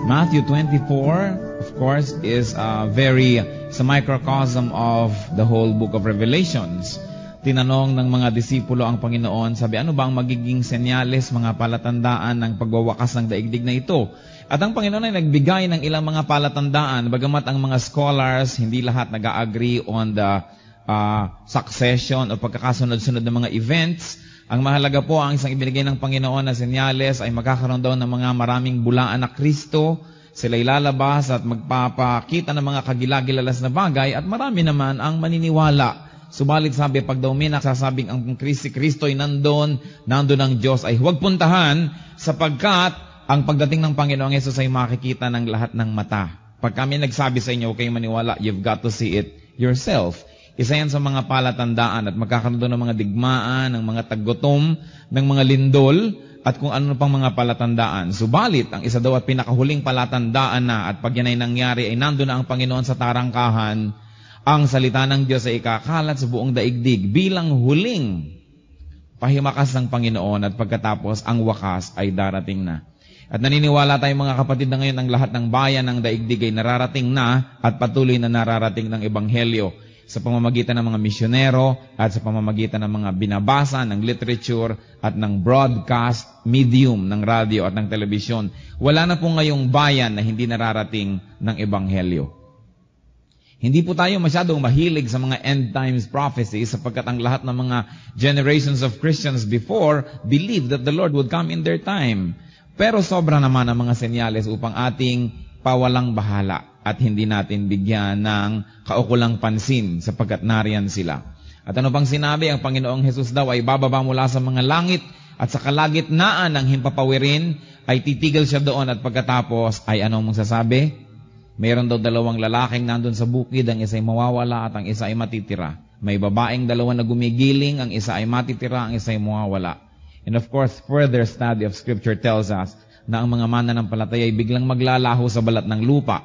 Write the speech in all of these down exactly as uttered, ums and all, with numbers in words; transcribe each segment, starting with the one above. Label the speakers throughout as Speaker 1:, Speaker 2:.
Speaker 1: Matthew twenty-four, of course, is a very, it's a microcosm of the whole book of Revelations. Tinanong ng mga disipulo ang Panginoon, sabi, ano ba ang magiging senyales, mga palatandaan ng pagwawakas ng daigdig na ito? At ang Panginoon ay nagbigay ng ilang mga palatandaan, bagamat ang mga scholars, hindi lahat nag-agree on the uh, succession o pagkakasunod-sunod ng mga events. Ang mahalaga po, ang isang ibinigay ng Panginoon na senyales ay magkakaroon daw ng mga maraming bulaan na Kristo. Sila ilalabas at magpapakita ng mga kagilagilalas na bagay at marami naman ang maniniwala. Subalit sabi, pag daw may nagsasabing ang Kristo, Kristo ay nandun, nandun ang Diyos, ay huwag puntahan sapagkat ang pagdating ng Panginoong Hesus ay makikita ng lahat ng mata. Pag kami nagsabi sa inyo, huwag kayong maniwala, you've got to see it yourself. Isa yan sa mga palatandaan at magkakaroon doon ng mga digmaan, ng mga taggutom, ng mga lindol, at kung ano pang mga palatandaan. Subalit, ang isa daw at pinakahuling palatandaan na at pag yan ay nangyari ay nandun na ang Panginoon sa tarangkahan, ang salita ng Diyos ay ikakalat sa buong daigdig bilang huling pahimakas ng Panginoon at pagkatapos ang wakas ay darating na. At naniniwala tayong mga kapatid na ngayon ang lahat ng bayan ng daigdig ay nararating na at patuloy na nararating ng Ebanghelyo sa pamamagitan ng mga misyonero at sa pamamagitan ng mga binabasa ng literature at ng broadcast medium ng radio at ng telebisyon. Wala na po ngayong bayan na hindi nararating ng Ebanghelyo. Hindi po tayo masyadong mahilig sa mga end times prophecies sapagkat ang lahat ng mga generations of Christians before believed that the Lord would come in their time. Pero sobra naman ang mga senyales upang ating pawalang bahala at hindi natin bigyan ng kaukulang pansin sapagkat nariyan sila. At ano pang sinabi, ang Panginoong Hesus daw ay bababa mula sa mga langit at sa kalagitnaan ng himpapawirin ay titigil siya doon at pagkatapos ay anong magsasabi? Mayroon daw dalawang lalaking nandun sa bukid, ang isa ay mawawala at ang isa ay matitira. May babaeng dalawa na gumigiling, ang isa ay matitira, ang isa ay mawawala. And of course, further study of Scripture tells us na ang mga mananampalataya ay biglang maglalaho sa balat ng lupa.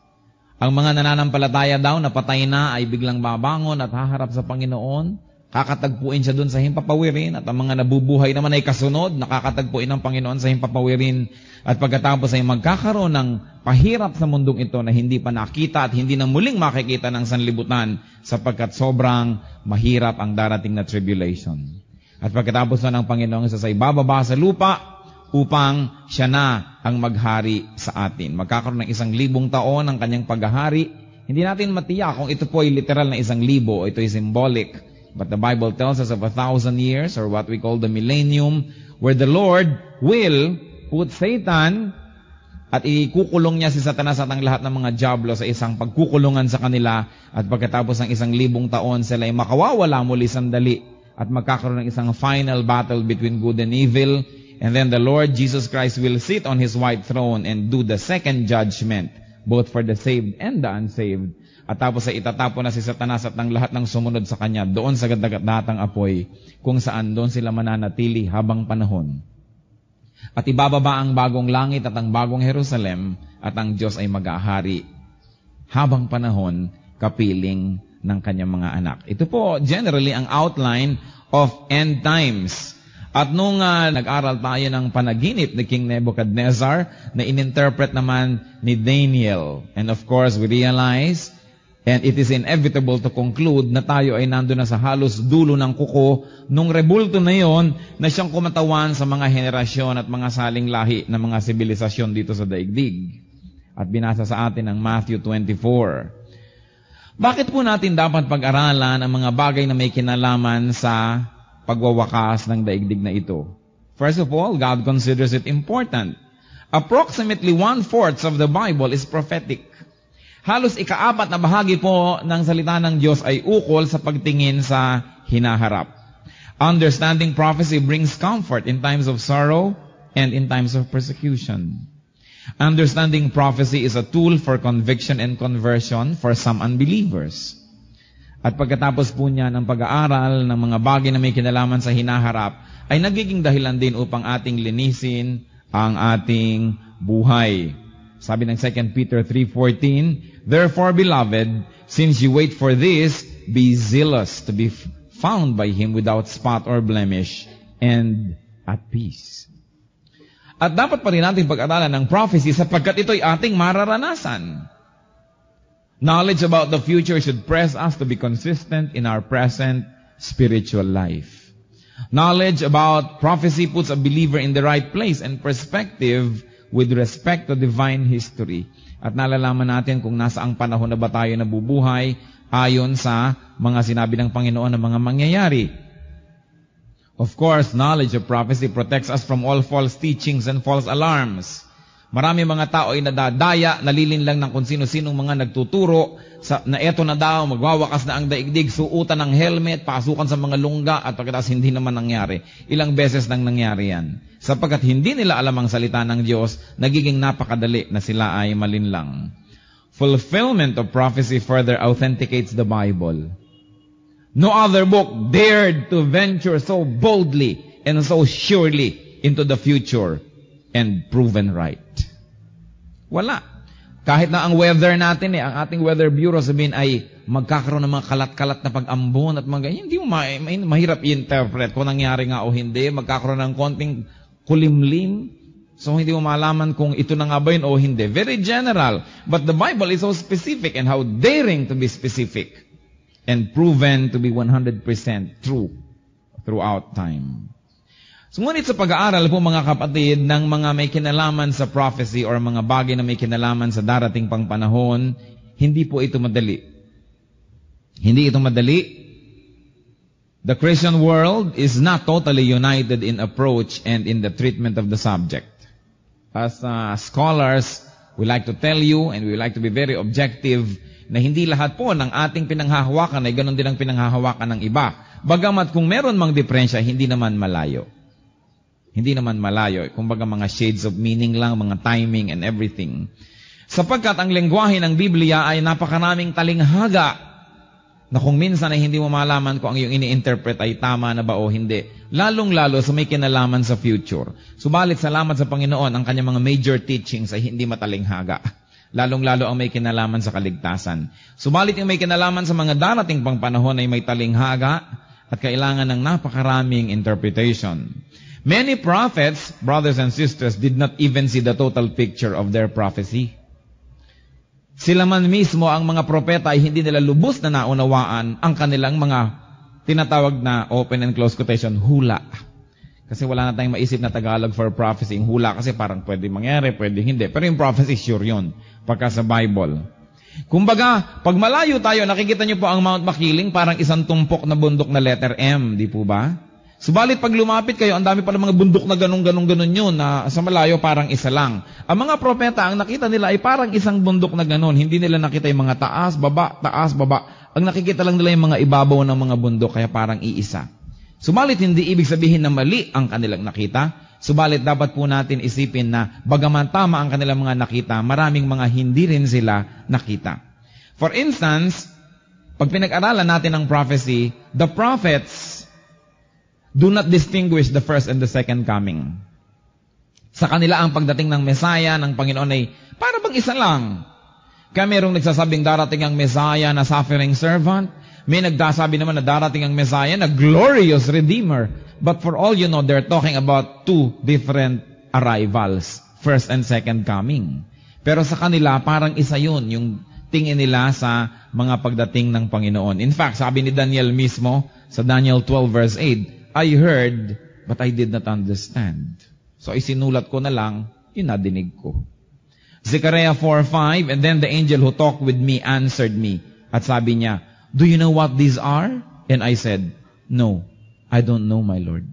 Speaker 1: Ang mga nananampalataya daw na patay na ay biglang babangon at haharap sa Panginoon. Kakatagpuin siya dun sa himpapawirin at ang mga nabubuhay naman ay kasunod, nakakatagpuin ng Panginoon sa himpapawirin at pagkatapos ay magkakaroon ng pahirap sa mundong ito na hindi pa nakita at hindi na muling makikita ng sanlibutan sapagkat sobrang mahirap ang darating na tribulation. At pagkatapos na ng Panginoon sa ay bababa sa lupa upang siya na ang maghari sa atin. Magkakaroon ng isang libong taon ang kanyang paghahari. Hindi natin matiyak kung ito po ay literal na isang libo o ito ay symbolic. But the Bible tells us of a thousand years, or what we call the millennium, where the Lord will put Satan at ikukulong niya si Satanas at ang lahat ng mga diablo sa isang pagkukulungan sa kanila at pagkatapos ng isang libong taon sila ay makawawala muli sandali at magkakaroon ng isang final battle between good and evil, and then the Lord Jesus Christ will sit on His white throne and do the second judgment, both for the saved and the unsaved. At tapos ay itatapon na si Satanas at ng lahat ng sumunod sa kanya doon sa dagat-datang apoy kung saan doon sila mananatili habang panahon. At ibababa ang bagong langit at ang bagong Jerusalem at ang Diyos ay mag-ahari habang panahon kapiling ng kanyang mga anak. Ito po generally ang outline of end times. At nung uh, nag-aral tayo ng panaginip ni King Nebuchadnezzar na ininterpret naman ni Daniel, and of course we realize and it is inevitable to conclude na tayo ay nandun na sa halos dulo ng kuko nung rebulto na yon na siyang kumatawan sa mga henerasyon at mga saling lahi ng mga sibilisasyon dito sa daigdig. At binasa sa atin ang Matthew twenty-four. Bakit po natin dapat pag-aralan ang mga bagay na may kinalaman sa pagwawakas ng daigdig na ito? First of all, God considers it important. Approximately one-fourth of the Bible is prophetic. Halos ikaapat na bahagi po ng salita ng Diyos ay ukol sa pagtingin sa hinaharap. Understanding prophecy brings comfort in times of sorrow and in times of persecution. Understanding prophecy is a tool for conviction and conversion for some unbelievers. At pagkatapos po niya ng pag-aaral ng mga bagay na may kinalaman sa hinaharap, ay nagiging dahilan din upang ating linisin ang ating buhay. Sabi ng Second Peter three fourteen, therefore, beloved, since you wait for this, be zealous to be found by Him without spot or blemish and at peace. At dapat pa rin natin pag-aralan ng prophecy sapagkat ito'y ating mararanasan. Knowledge about the future should press us to be consistent in our present spiritual life. Knowledge about prophecy puts a believer in the right place and perspective with respect to divine history. At nalalaman natin kung nasaang panahon na ba tayo nabubuhay ayon sa mga sinabi ng Panginoon na mga mangyayari. Of course, knowledge of prophecy protects us from all false teachings and false alarms. Marami mga tao ay nadadaya, nalilinlang ng kung sino-sinong mga nagtuturo sa, na eto na daw, magwawakas na ang daigdig, suutan ng helmet, pasukan sa mga lungga, at pagkatapos hindi naman nangyari. Ilang beses nang nangyari yan. Sapagkat hindi nila alam ang salita ng Diyos, nagiging napakadali na sila ay malinlang. Fulfillment of prophecy further authenticates the Bible. No other book dared to venture so boldly and so surely into the future and proven right. Wala. Kahit na ang weather natin, eh, ang ating weather bureau sabihin ay magkakaroon ng mga kalat-kalat na pag-ambon at mga ganyan. Hindi mo ma ma mahirap i-interpret kung nangyari nga o hindi. Magkakaroon ng konting kulimlim. So hindi mo malaman kung ito na nga ba yun o hindi. Very general. But the Bible is so specific and how daring to be specific. And proven to be one hundred percent true throughout time. So, ngunit sa pag-aaral po mga kapatid ng mga may kinalaman sa prophecy or mga bagay na may kinalaman sa darating pang panahon, hindi po ito madali. Hindi ito madali. The Christian world is not totally united in approach and in the treatment of the subject. As uh, scholars, we like to tell you and we like to be very objective na hindi lahat po ng ating pinanghahawakan ay ganun din ang pinanghahawakan ng iba. Bagamat kung meron mang diferensya, hindi naman malayo. Hindi naman malayo. Kumbaga mga shades of meaning lang, mga timing and everything. Sapagkat ang lengguwahe ng Biblia ay napakaraming talinghaga na kung minsan ay hindi mo malaman kung ang iyong ini-interpret ay tama na ba o hindi. Lalong-lalo sa may kinalaman sa future. Subalit salamat sa Panginoon, ang kanyang mga major teachings ay hindi matalinghaga. Lalong-lalo ang may kinalaman sa kaligtasan. Subalit yung may kinalaman sa mga darating pang panahon ay may talinghaga at kailangan ng napakaraming interpretation. Many prophets, brothers and sisters, did not even see the total picture of their prophecy. Sila man mismo, ang mga propeta, ay hindi nila lubos na naunawaan ang kanilang mga tinatawag na open and close quotation, hula. Kasi wala na tayong maisip na Tagalog for prophecy. Yung hula kasi parang pwede mangyari, pwede hindi. Pero yung prophecy, sure yun. Pagka sa Bible. Kumbaga, pag malayo tayo, nakikita niyo po ang Mount Makiling, parang isang tumpok na bundok na letter M. Di po ba? Subalit pag lumapit kayo, ang dami pa ng mga bundok na ganun-ganun-ganun yun, na sa malayo parang isa lang. Ang mga propeta, ang nakita nila ay parang isang bundok na ganun. Hindi nila nakita yung mga taas, baba, taas, baba. Ang nakikita lang nila yung mga ibabaw ng mga bundok, kaya parang iisa. Subalit hindi ibig sabihin na mali ang kanilang nakita. Subalit dapat po natin isipin na bagaman tama ang kanilang mga nakita, maraming mga hindi rin sila nakita. For instance, pag pinag-aralan natin ang prophecy, the prophets do not distinguish the first and the second coming. Sa kanila ang pagdating ng Messiah, ng Panginoon ay para bang isa lang. Kaya mayroong nagsasabing darating ang Messiah na suffering servant. May nagdasabi naman na darating ang Messiah na glorious Redeemer. But for all you know, they're talking about two different arrivals. First and second coming. Pero sa kanila, parang isa yun, yung tingin nila sa mga pagdating ng Panginoon. In fact, sabi ni Daniel mismo, sa Daniel twelve verse eight, I heard, but I did not understand. So isinulat ko na lang, yun nadinig ko. Zechariah four five, and then the angel who talked with me answered me. At sabi niya, do you know what these are? And I said, no, I don't know, my Lord.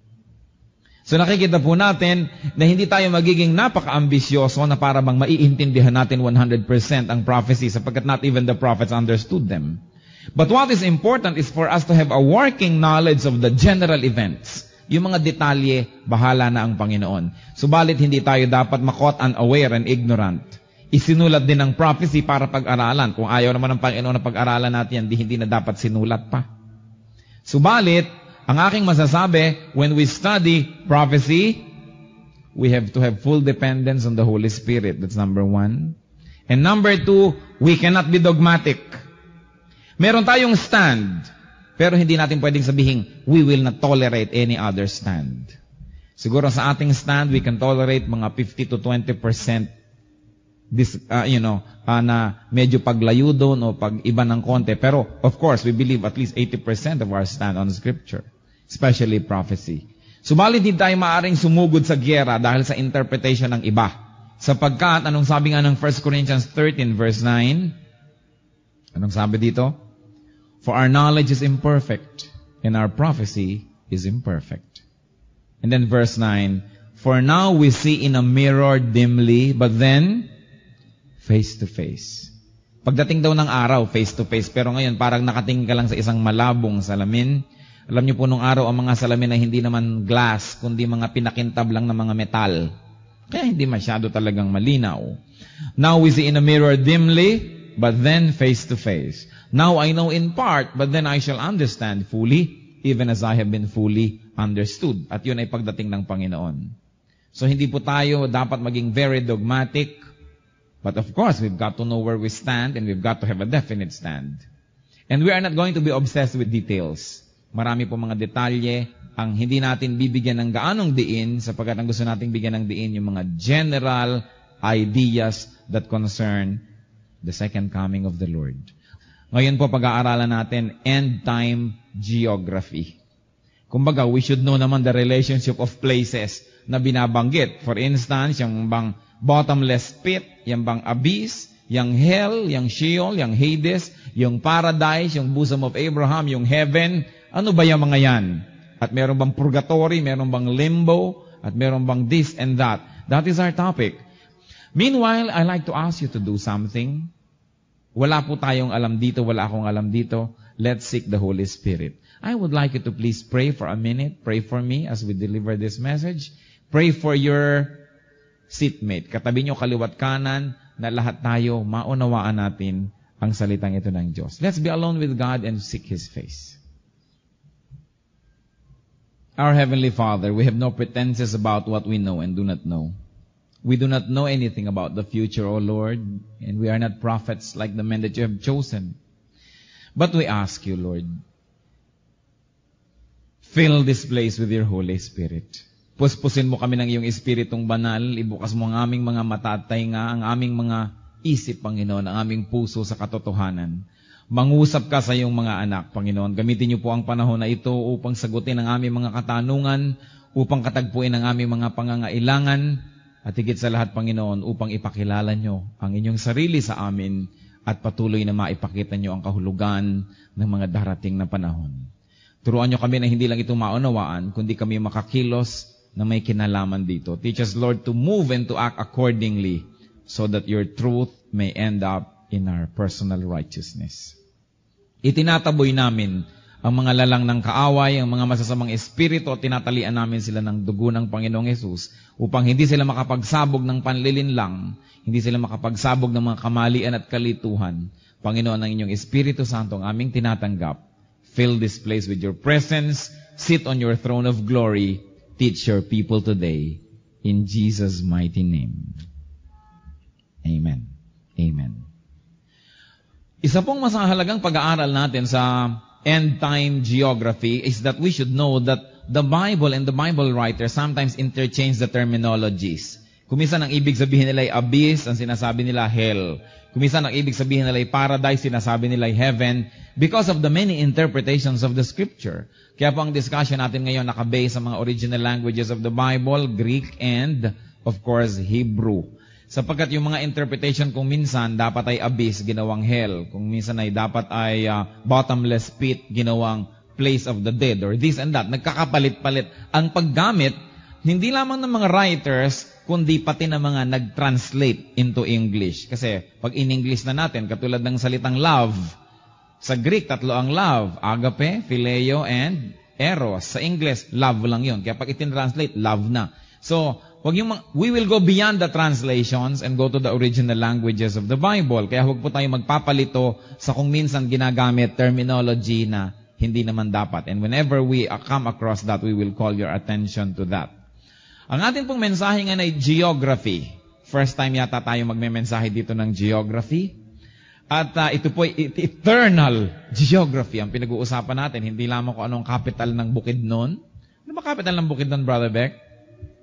Speaker 1: So nakikita po natin na hindi tayo magiging napaka-ambisyoso na para bang maiintindihan natin one hundred percent ang prophecy sapagkat not even the prophets understood them. But what is important is for us to have a working knowledge of the general events. Yung mga detalye, bahala na ang Panginoon. Subalit hindi tayo dapat ma-caught unaware and ignorant. Isinulat din ang prophecy para pag-aralan. Kung ayaw naman ng Panginoon na pag-aralan natin yan, di hindi na dapat sinulat pa. Subalit, ang aking masasabi, when we study prophecy, we have to have full dependence on the Holy Spirit. That's number one. And number two, we cannot be dogmatic. Meron tayong stand, pero hindi natin pwedeng sabihin, we will not tolerate any other stand. Siguro sa ating stand, we can tolerate mga fifty to twenty percent this, uh, you know, uh, na medyo paglayo doon o pag-iba ng konti. Pero, of course, we believe at least eighty percent of our stand on Scripture, especially prophecy. Subalit din tayo maaaring sumugod sa gyera dahil sa interpretation ng iba. Sapagkat, anong sabi nga ng First Corinthians thirteen verse nine? Anong sabi dito? For our knowledge is imperfect, and our prophecy is imperfect. And then verse nine, for now we see in a mirror dimly, but then face to face. Pagdating daw ng araw, face to face. Pero ngayon, parang nakatingin ka lang sa isang malabong salamin. Alam niyo po nung araw, ang mga salamin ay hindi naman glass, kundi mga pinakintab lang ng mga metal. Kaya hindi masyado talagang malinaw. Now we see in a mirror dimly, but then face to face. Now I know in part, but then I shall understand fully, even as I have been fully understood. At yun ay pagdating ng Panginoon. So hindi po tayo dapat maging very dogmatic, but of course, we've got to know where we stand and we've got to have a definite stand. And we are not going to be obsessed with details. Marami po mga detalye ang hindi natin bibigyan ng gaanong diin sapagkat ang gusto nating bigyan ng diin yung mga general ideas that concern the second coming of the Lord. Ngayon po pag-aaralan natin end time geography. Kumbaga, we should know naman the relationship of places na binabanggit. For instance, yung bang bottomless pit, yung bang abyss, yung hell, yung Sheol, yung Hades, yung paradise, yung bosom of Abraham, yung heaven. Ano ba yung mga yan? At meron bang purgatory, meron bang limbo, at meron bang this and that. That is our topic. Meanwhile, I like to ask you to do something. Wala po tayong alam dito, wala akong alam dito. Let's seek the Holy Spirit. I would like you to please pray for a minute. Pray for me as we deliver this message. Pray for your seatmate. Katabi nyo kaliwat kanan na lahat tayo maunawaan natin ang salitang ito ng Diyos. Let's be alone with God and seek His face. Our Heavenly Father, we have no pretenses about what we know and do not know. We do not know anything about the future, O Lord, and we are not prophets like the men that you have chosen. But we ask you, Lord, fill this place with your Holy Spirit. Puspusin mo kami ng iyong Espiritong banal, ibukas mo ang aming mga mata at tainga, ang aming mga isip, Panginoon, ang aming puso sa katotohanan. Mangusap ka sa iyong mga anak, Panginoon. Gamitin niyo po ang panahon na ito upang sagutin ang aming mga katanungan, upang katagpuin ang aming mga pangangailangan, at higit sa lahat, Panginoon, upang ipakilala niyo ang inyong sarili sa amin at patuloy na maipakita niyo ang kahulugan ng mga darating na panahon. Turuan niyo kami na hindi lang ito maunawaan, kundi kami makakilos na may kinalaman dito. Teach us, Lord, to move and to act accordingly so that your truth may end up in our personal righteousness. Itinataboy namin ang mga lalang ng kaaway, ang mga masasamang espiritu, at tinatalian namin sila ng dugo ng Panginoong Hesus upang hindi sila makapagsabog ng panlilinlang, hindi sila makapagsabog ng mga kamalian at kalituhan. Panginoon, ang inyong Espiritu Santo ang aming tinatanggap. Fill this place with your presence. Sit on your throne of glory. Teach your people today. In Jesus' mighty name. Amen. Amen. Isa pong masahalagang pag-aaral natin sa end-time geography is that we should know that the Bible and the Bible writers sometimes interchange the terminologies. Kuminsan ang ibig sabihin nila ay abyss, ang sinasabi nila hell. Kuminsan ang ibig sabihin nila ay paradise, sinasabi nila ay heaven, because of the many interpretations of the Scripture. Kaya po ang discussion natin ngayon nakabase sa mga original languages of the Bible, Greek and, of course, Hebrew. Sapagkat yung mga interpretation kung minsan dapat ay abyss, ginawang hell. Kung minsan ay dapat ay uh, bottomless pit, ginawang place of the dead, or this and that. Nagkakapalit-palit. Ang paggamit, hindi lamang ng mga writers, kundi pati ng mga nag-translate into English. Kasi pag in English na natin, katulad ng salitang love, sa Greek, tatlo ang love, agape, phileo, and eros. Sa English, love lang yun. Kaya pag itin-translate, love na. So, wag yung, we will go beyond the translations and go to the original languages of the Bible. Kaya huwag po tayo magpapalito sa kung minsan ginagamit terminology na hindi naman dapat. And whenever we come across that, we will call your attention to that. Ang atin pong mensahe nga ay geography. First time yata tayo magme-mensahe dito ng geography. At uh, ito po ay eternal geography ang pinag-uusapan natin. Hindi lamang kung anong capital ng bukid noon. Ano ba capital ng bukid noon, Brother Beck?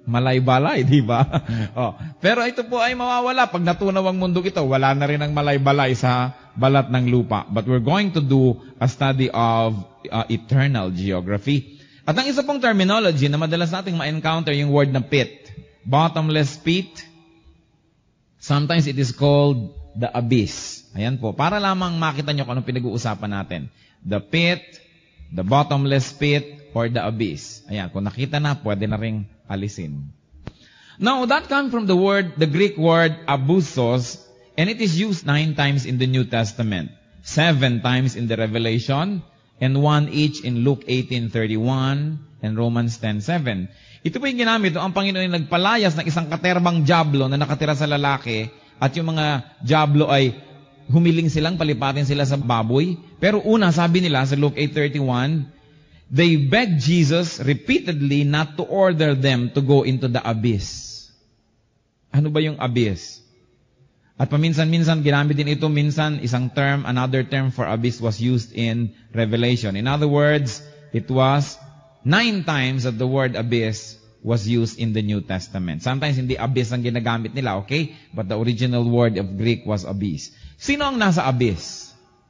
Speaker 1: malay-balay, di ba? Oh. Pero ito po ay mawawala. Pag natunaw ang mundo ito, wala na rin ang malay-balay sa balat ng lupa. But we're going to do a study of uh, eternal geography. At ang isa pong terminology na madalas nating ma-encounter yung word na pit. Bottomless pit. Sometimes it is called the abyss. Ayan po. Para lamang makita nyo kung anong pinag-uusapan natin. The pit, the bottomless pit, or the abyss. Ayan. Kung nakita na, pwede na ring alisin. Now, that comes from the word, the Greek word abyssos, and it is used nine times in the New Testament. Seven times in the Revelation, and one each in Luke eighteen thirty-one and Romans ten seven. Ito po yung ginamit, ang Panginoon yung nagpalayas ng isang katerbang dyablo na nakatira sa lalaki, at yung mga dyablo ay humiling silang palipatin sila sa baboy. Pero una, sabi nila sa Luke eight thirty-one, they begged Jesus repeatedly not to order them to go into the abyss. Ano ba yung abyss? At paminsan-minsan, ginamit din ito, minsan, isang term, another term for abyss was used in Revelation. In other words, it was nine times that the word abyss was used in the New Testament. Sometimes hindi abyss ang ginagamit nila, okay? But the original word of Greek was abyss. Sino ang nasa abyss?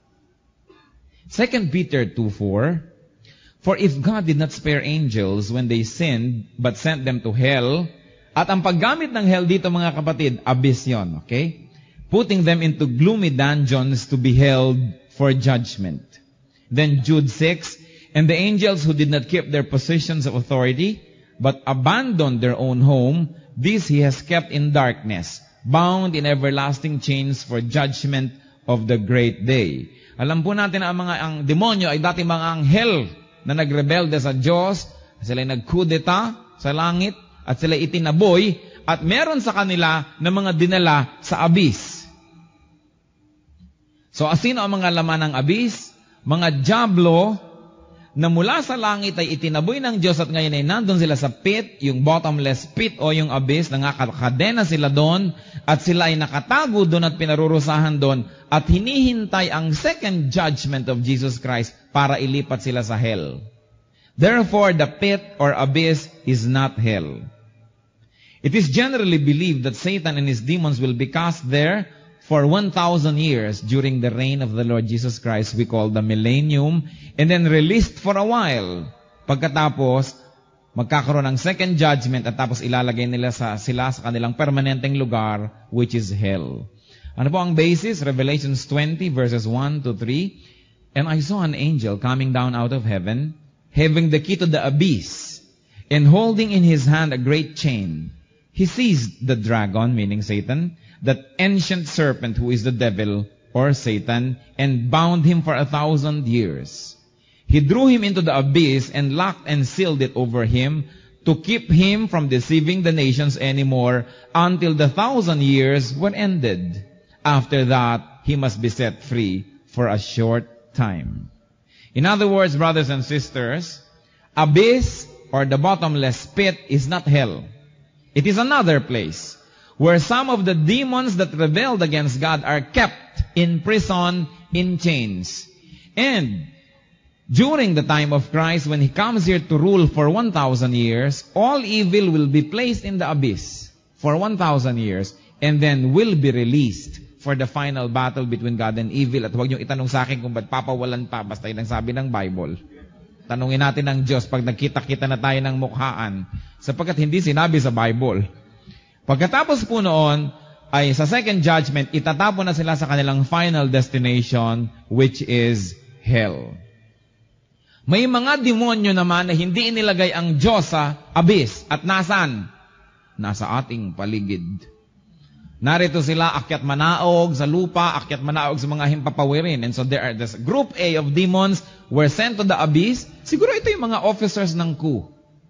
Speaker 1: Second Peter two four, for if God did not spare angels when they sinned, but sent them to hell, at ang paggamit ng hell dito mga kapatid, abyss yon, okay? Putting them into gloomy dungeons to be held for judgment. Then Jude six, and the angels who did not keep their positions of authority, but abandoned their own home, these he has kept in darkness, bound in everlasting chains for judgment of the great day. Alam po natin na ang mga ang demonyo ay dati mga anghel na nagrebelde sa Diyos, sila ay nagkudeta sa langit, at sila itinaboy, at meron sa kanila na mga dinala sa abyss. So, sino ang mga laman ng abyss? Mga dyablo na mula sa langit ay itinaboy ng Diyos at ngayon ay nandun sila sa pit, yung bottomless pit o yung abyss, nakakadena sila doon at sila ay nakatago doon at pinarurusahan doon at hinihintay ang second judgment of Jesus Christ para ilipat sila sa hell. Therefore, the pit or abyss is not hell. It is generally believed that Satan and his demons will be cast there for one thousand years during the reign of the Lord Jesus Christ, we call the millennium, and then released for a while. Pagkatapos, magkakaroon ng second judgment at tapos ilalagay nila sa, sila sa kanilang permanenteng lugar, which is hell. Ano po ang basis? Revelations twenty, verses one to three. And I saw an angel coming down out of heaven, having the key to the abyss, and holding in his hand a great chain. He seized the dragon, meaning Satan, that ancient serpent who is the devil or Satan, and bound him for a thousand years. He drew him into the abyss and locked and sealed it over him to keep him from deceiving the nations anymore until the thousand years were ended. After that, he must be set free for a short time. In other words, brothers and sisters, abyss or the bottomless pit is not hell. It is another place where some of the demons that rebelled against God are kept in prison, in chains. And during the time of Christ, when He comes here to rule for one thousand years, all evil will be placed in the abyss for one thousand years and then will be released for the final battle between God and evil. At huwag niyong itanong sa akin kung ba't papawalan pa, basta yun ang sabi ng Bible. Tanungin natin ng Diyos pag nagkita-kita na tayo ng mukhaan, sapagkat hindi sinabi sa Bible. Pagkatapos po noon, ay sa second judgment, itatapon na sila sa kanilang final destination, which is hell. May mga demonyo naman na hindi inilagay ang Diyos sa abyss. At nasan? Nasa ating paligid. Narito sila, akyat manaog sa lupa, akyat manaog sa mga himpapawirin. And so there are this group A of demons were sent to the abyss. Siguro ito yung mga officers ng coup.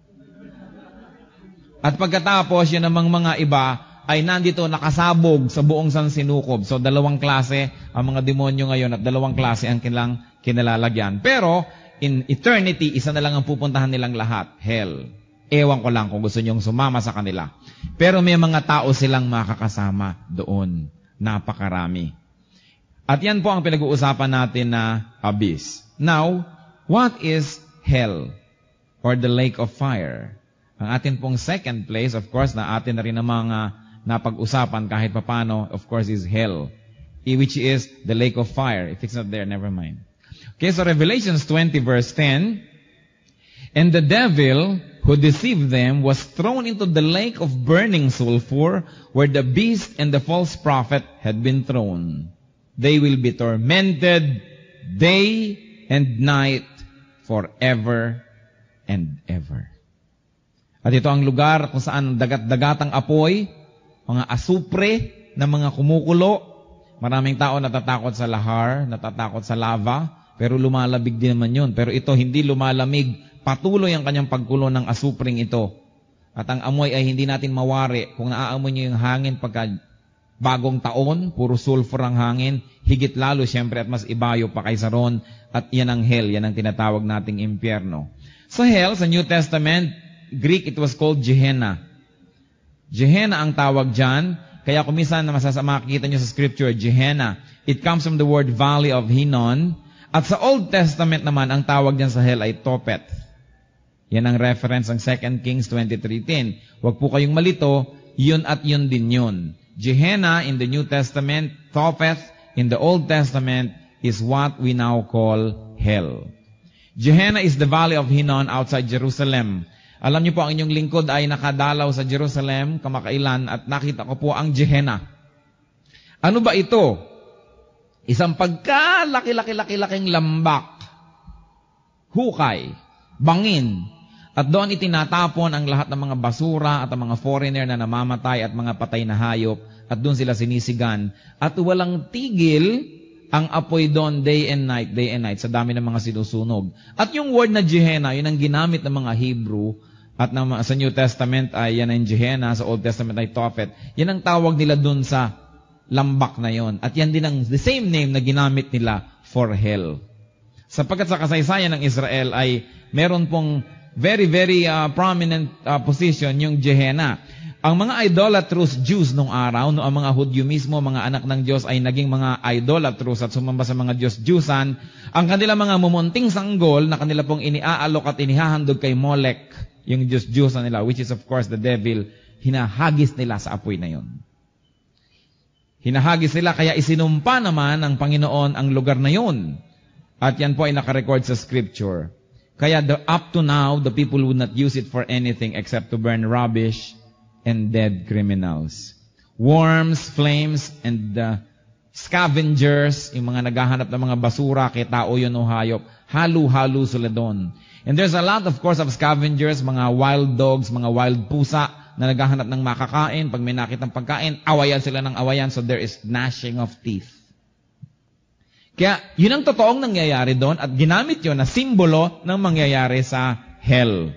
Speaker 1: At pagkatapos, yun namang mga iba ay nandito nakasabog sa buong sansinukob. So dalawang klase ang mga demonyo ngayon at dalawang klase ang kanilang kinalalagyan. Pero in eternity, isa na lang ang pupuntahan nilang lahat, hell. Ewan ko lang kung gusto nyong sumama sa kanila. Pero may mga tao silang makakasama doon. Napakarami. At yan po ang pinag-uusapan natin na abyss. Now, what is hell or the lake of fire? Ang atin pong second place, of course, na atin na rin ang mga napag-usapan kahit papano, of course, is hell, which is the lake of fire. If it's not there, never mind. Okay, so Revelations twenty verse ten, and the devil who deceived them was thrown into the lake of burning sulfur, where the beast and the false prophet had been thrown. They will be tormented day and night forever and ever. At ito ang lugar kung saan dagat-dagatang apoy, mga asupre na mga kumukulo. Maraming tao natatakot sa lahar, natatakot sa lava, pero lumalabig din naman yun. Pero ito hindi lumalamig, patuloy ang kanyang pagkulo ng asupring ito. At ang amoy ay hindi natin mawari. Kung naaamoy niyo yung hangin pagka bagong taon, puro sulfur ang hangin, higit lalo siyempre at mas ibayo pa kaysa ron. At yan ang hell, yan ang tinatawag nating impyerno. So hell, sa New Testament, Greek, it was called Gehenna. Gehenna ang tawag dyan. Kaya kung minsan na masasama, makikita nyo sa scripture, Gehenna. It comes from the word Valley of Hinnon. At sa Old Testament naman, ang tawag dyan sa hell ay Tophet. Yan ang reference ng Second Kings twenty-three ten. Huwag po kayong malito, yun at yun din yun. Gehenna in the New Testament, Tophet in the Old Testament is what we now call hell. Gehenna is the Valley of Hinnon outside Jerusalem. Alam niyo po, ang inyong lingkod ay nakadalaw sa Jerusalem kamakailan at nakita ko po ang Gehenna. Ano ba ito? Isang pagkalaki-laki-laki-laking lambak, hukay, bangin, at doon itinatapon ang lahat ng mga basura at ang mga foreigner na namamatay at mga patay na hayop at doon sila sinisigan. At walang tigil ang apoy doon day and night, day and night, sa dami ng mga sinusunog. At yung word na Gehenna, yun ang ginamit ng mga Hebrew, at na, sa New Testament ay yan ang Gehenna, sa Old Testament ay Tophet. Yan ang tawag nila doon sa lambak na yon. At yan din ang the same name na ginamit nila for hell. Sapagkat sa kasaysayan ng Israel ay meron pong very, very uh, prominent uh, position yung Gehenna. Ang mga idolatrous Jews nung araw, no, ang mga Hudyo mismo, mga anak ng Diyos ay naging mga idolatrous at sumamba sa mga Diyos-Diyusan, ang kanilang mga mumunting sanggol na kanila pong iniaalok at inihahandog kay Molech, yung Diyos-Diyusan nila, which is of course the devil, hinahagis nila sa apoy na yun. Hinahagis nila, kaya isinumpa naman ng Panginoon ang lugar na yun. At yan po ay nakarecord sa Scripture. Kaya the, up to now, the people would not use it for anything except to burn rubbish and dead criminals. Worms, flames, and uh, scavengers, yung mga naghahanap ng mga basura, kay tao yun o hayop, halu-halu sila doon. And there's a lot, of course, of scavengers, mga wild dogs, mga wild pusa, na naghahanap ng makakain. Pag may nakitang pagkain, awayan sila ng awayan, so there is gnashing of teeth. Kaya, yun ang totoong nangyayari doon, at ginamit yun na simbolo ng mangyayari sa hell.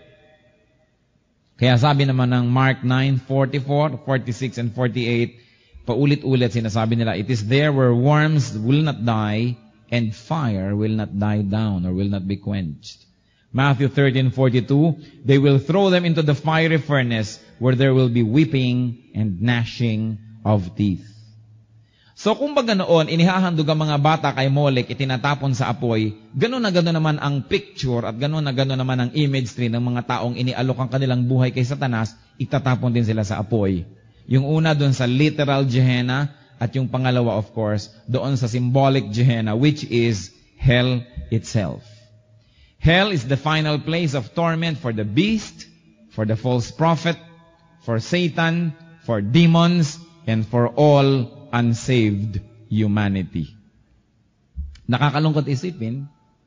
Speaker 1: Kaya sabi naman ng Mark nine forty-four, forty-six, and forty-eight, paulit-ulit sinasabi nila, it is there where worms will not die, and fire will not die down, or will not be quenched. Matthew thirteen forty-two, they will throw them into the fiery furnace, where there will be weeping and gnashing of teeth. So kumbaga noon, inihahandog ang mga bata kay Molech, itinatapon sa apoy, gano'n na gano'n naman ang picture at gano'n na gano'n naman ang imagery ng mga taong inialok ang kanilang buhay kay Satanas, itatapon din sila sa apoy. Yung una doon sa literal Gehenna, at yung pangalawa of course, doon sa symbolic Gehenna, which is hell itself. Hell is the final place of torment for the beast, for the false prophet, for Satan, for demons, and for all unsaved humanity. Nakakalungkot isipin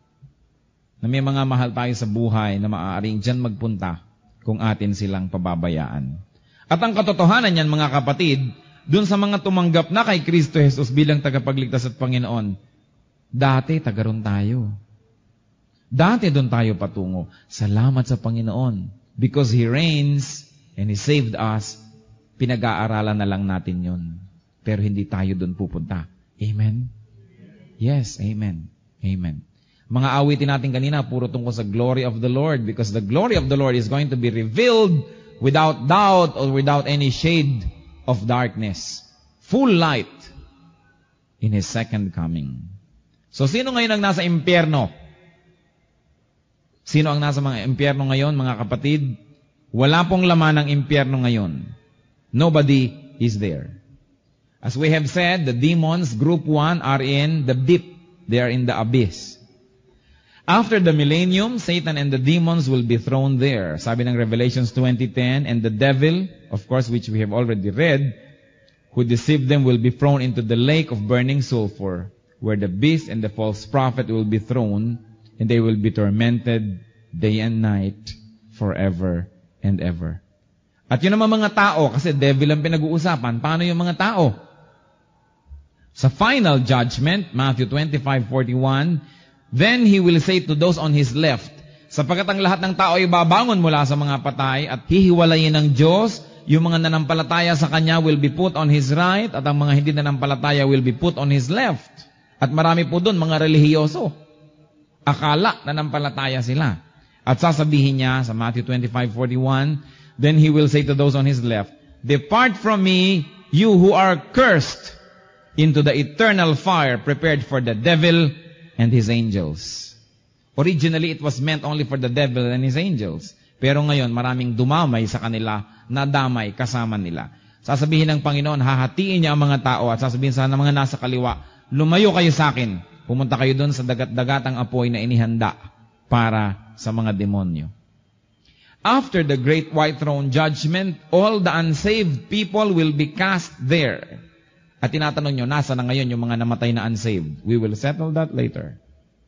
Speaker 1: na may mga mahal tayo sa buhay na maaaring dyan magpunta kung atin silang pababayaan. At ang katotohanan niyan, mga kapatid, dun sa mga tumanggap na kay Kristo Jesus bilang tagapagligtas at Panginoon, dati tagaroon tayo. Dati doon tayo patungo. Salamat sa Panginoon. Because He reigns and He saved us, pinag-aaralan na lang natin yun. Pero hindi tayo doon pupunta. Amen? Yes, amen. Amen. Mga awitin natin kanina, puro tungkol sa glory of the Lord, because the glory of the Lord is going to be revealed without doubt or without any shade of darkness. Full light in His second coming. So, sino ngayon ang nasa impyerno? Sino ang nasa mga impyerno ngayon, mga kapatid? Wala pong laman ng impyerno ngayon. Nobody is there. As we have said, the demons, group one, are in the deep. They are in the abyss. After the millennium, Satan and the demons will be thrown there. Sabi ng Revelations twenty ten, and the devil, of course, which we have already read, who deceived them will be thrown into the lake of burning sulfur, where the beast and the false prophet will be thrown, and they will be tormented day and night forever and ever. At yun naman mga tao, kasi devil ang pinag-uusapan, paano yung mga tao? Sa final judgment, Matthew twenty-five forty-one, then he will say to those on his left, sapagkat ang lahat ng tao ay babangon mula sa mga patay at hihiwalayin ng Diyos, yung mga nanampalataya sa Kanya will be put on His right at ang mga hindi nanampalataya will be put on His left. At marami po doon mga relihiyoso. Akala nanampalataya sila. At sasabihin niya sa Matthew twenty-five forty-one, then He will say to those on His left, depart from me, you who are cursed, into the eternal fire prepared for the devil and his angels. Originally, it was meant only for the devil and his angels. Pero ngayon, maraming dumamay sa kanila, nadamay kasama nila. Sasabihin ng Panginoon, hahatiin niya ang mga tao at sasabihin sa mga nasa kaliwa, lumayo kayo sa akin. Pumunta kayo doon sa dagat-dagatang apoy na inihanda para sa mga demonyo. After the great white throne judgment, all the unsaved people will be cast there. At tinatanong nyo, nasa na ngayon yung mga namatay na unsaved? We will settle that later.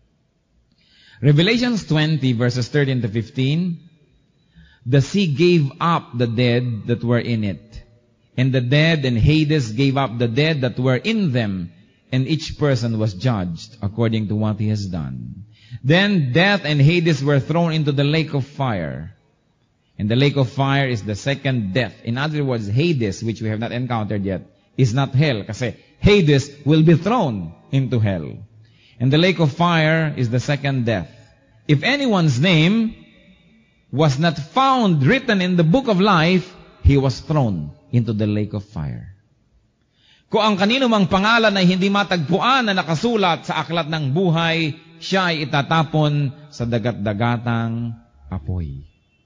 Speaker 1: Revelations twenty, verses thirteen to fifteen, the sea gave up the dead that were in it, and the dead and Hades gave up the dead that were in them, and each person was judged according to what he has done. Then death and Hades were thrown into the lake of fire. And the lake of fire is the second death. In other words, Hades, which we have not encountered yet, is not hell, kasi Hades will be thrown into hell. And the lake of fire is the second death. If anyone's name was not found written in the book of life, he was thrown into the lake of fire. Kung ang kanino mang pangalan ay hindi matagpuan na nakasulat sa aklat ng buhay, siya ay itatapon sa dagat-dagatang apoy.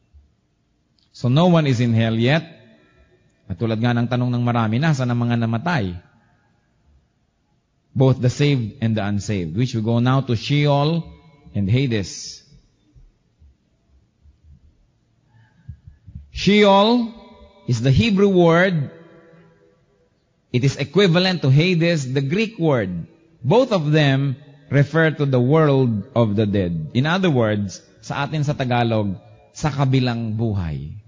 Speaker 1: So no one is in hell yet. At tulad nga ng tanong ng marami, nasa na mga namatay? Both the saved and the unsaved. Which we go now to Sheol and Hades. Sheol is the Hebrew word. It is equivalent to Hades, the Greek word. Both of them refer to the world of the dead. In other words, sa atin sa Tagalog, sa kabilang buhay.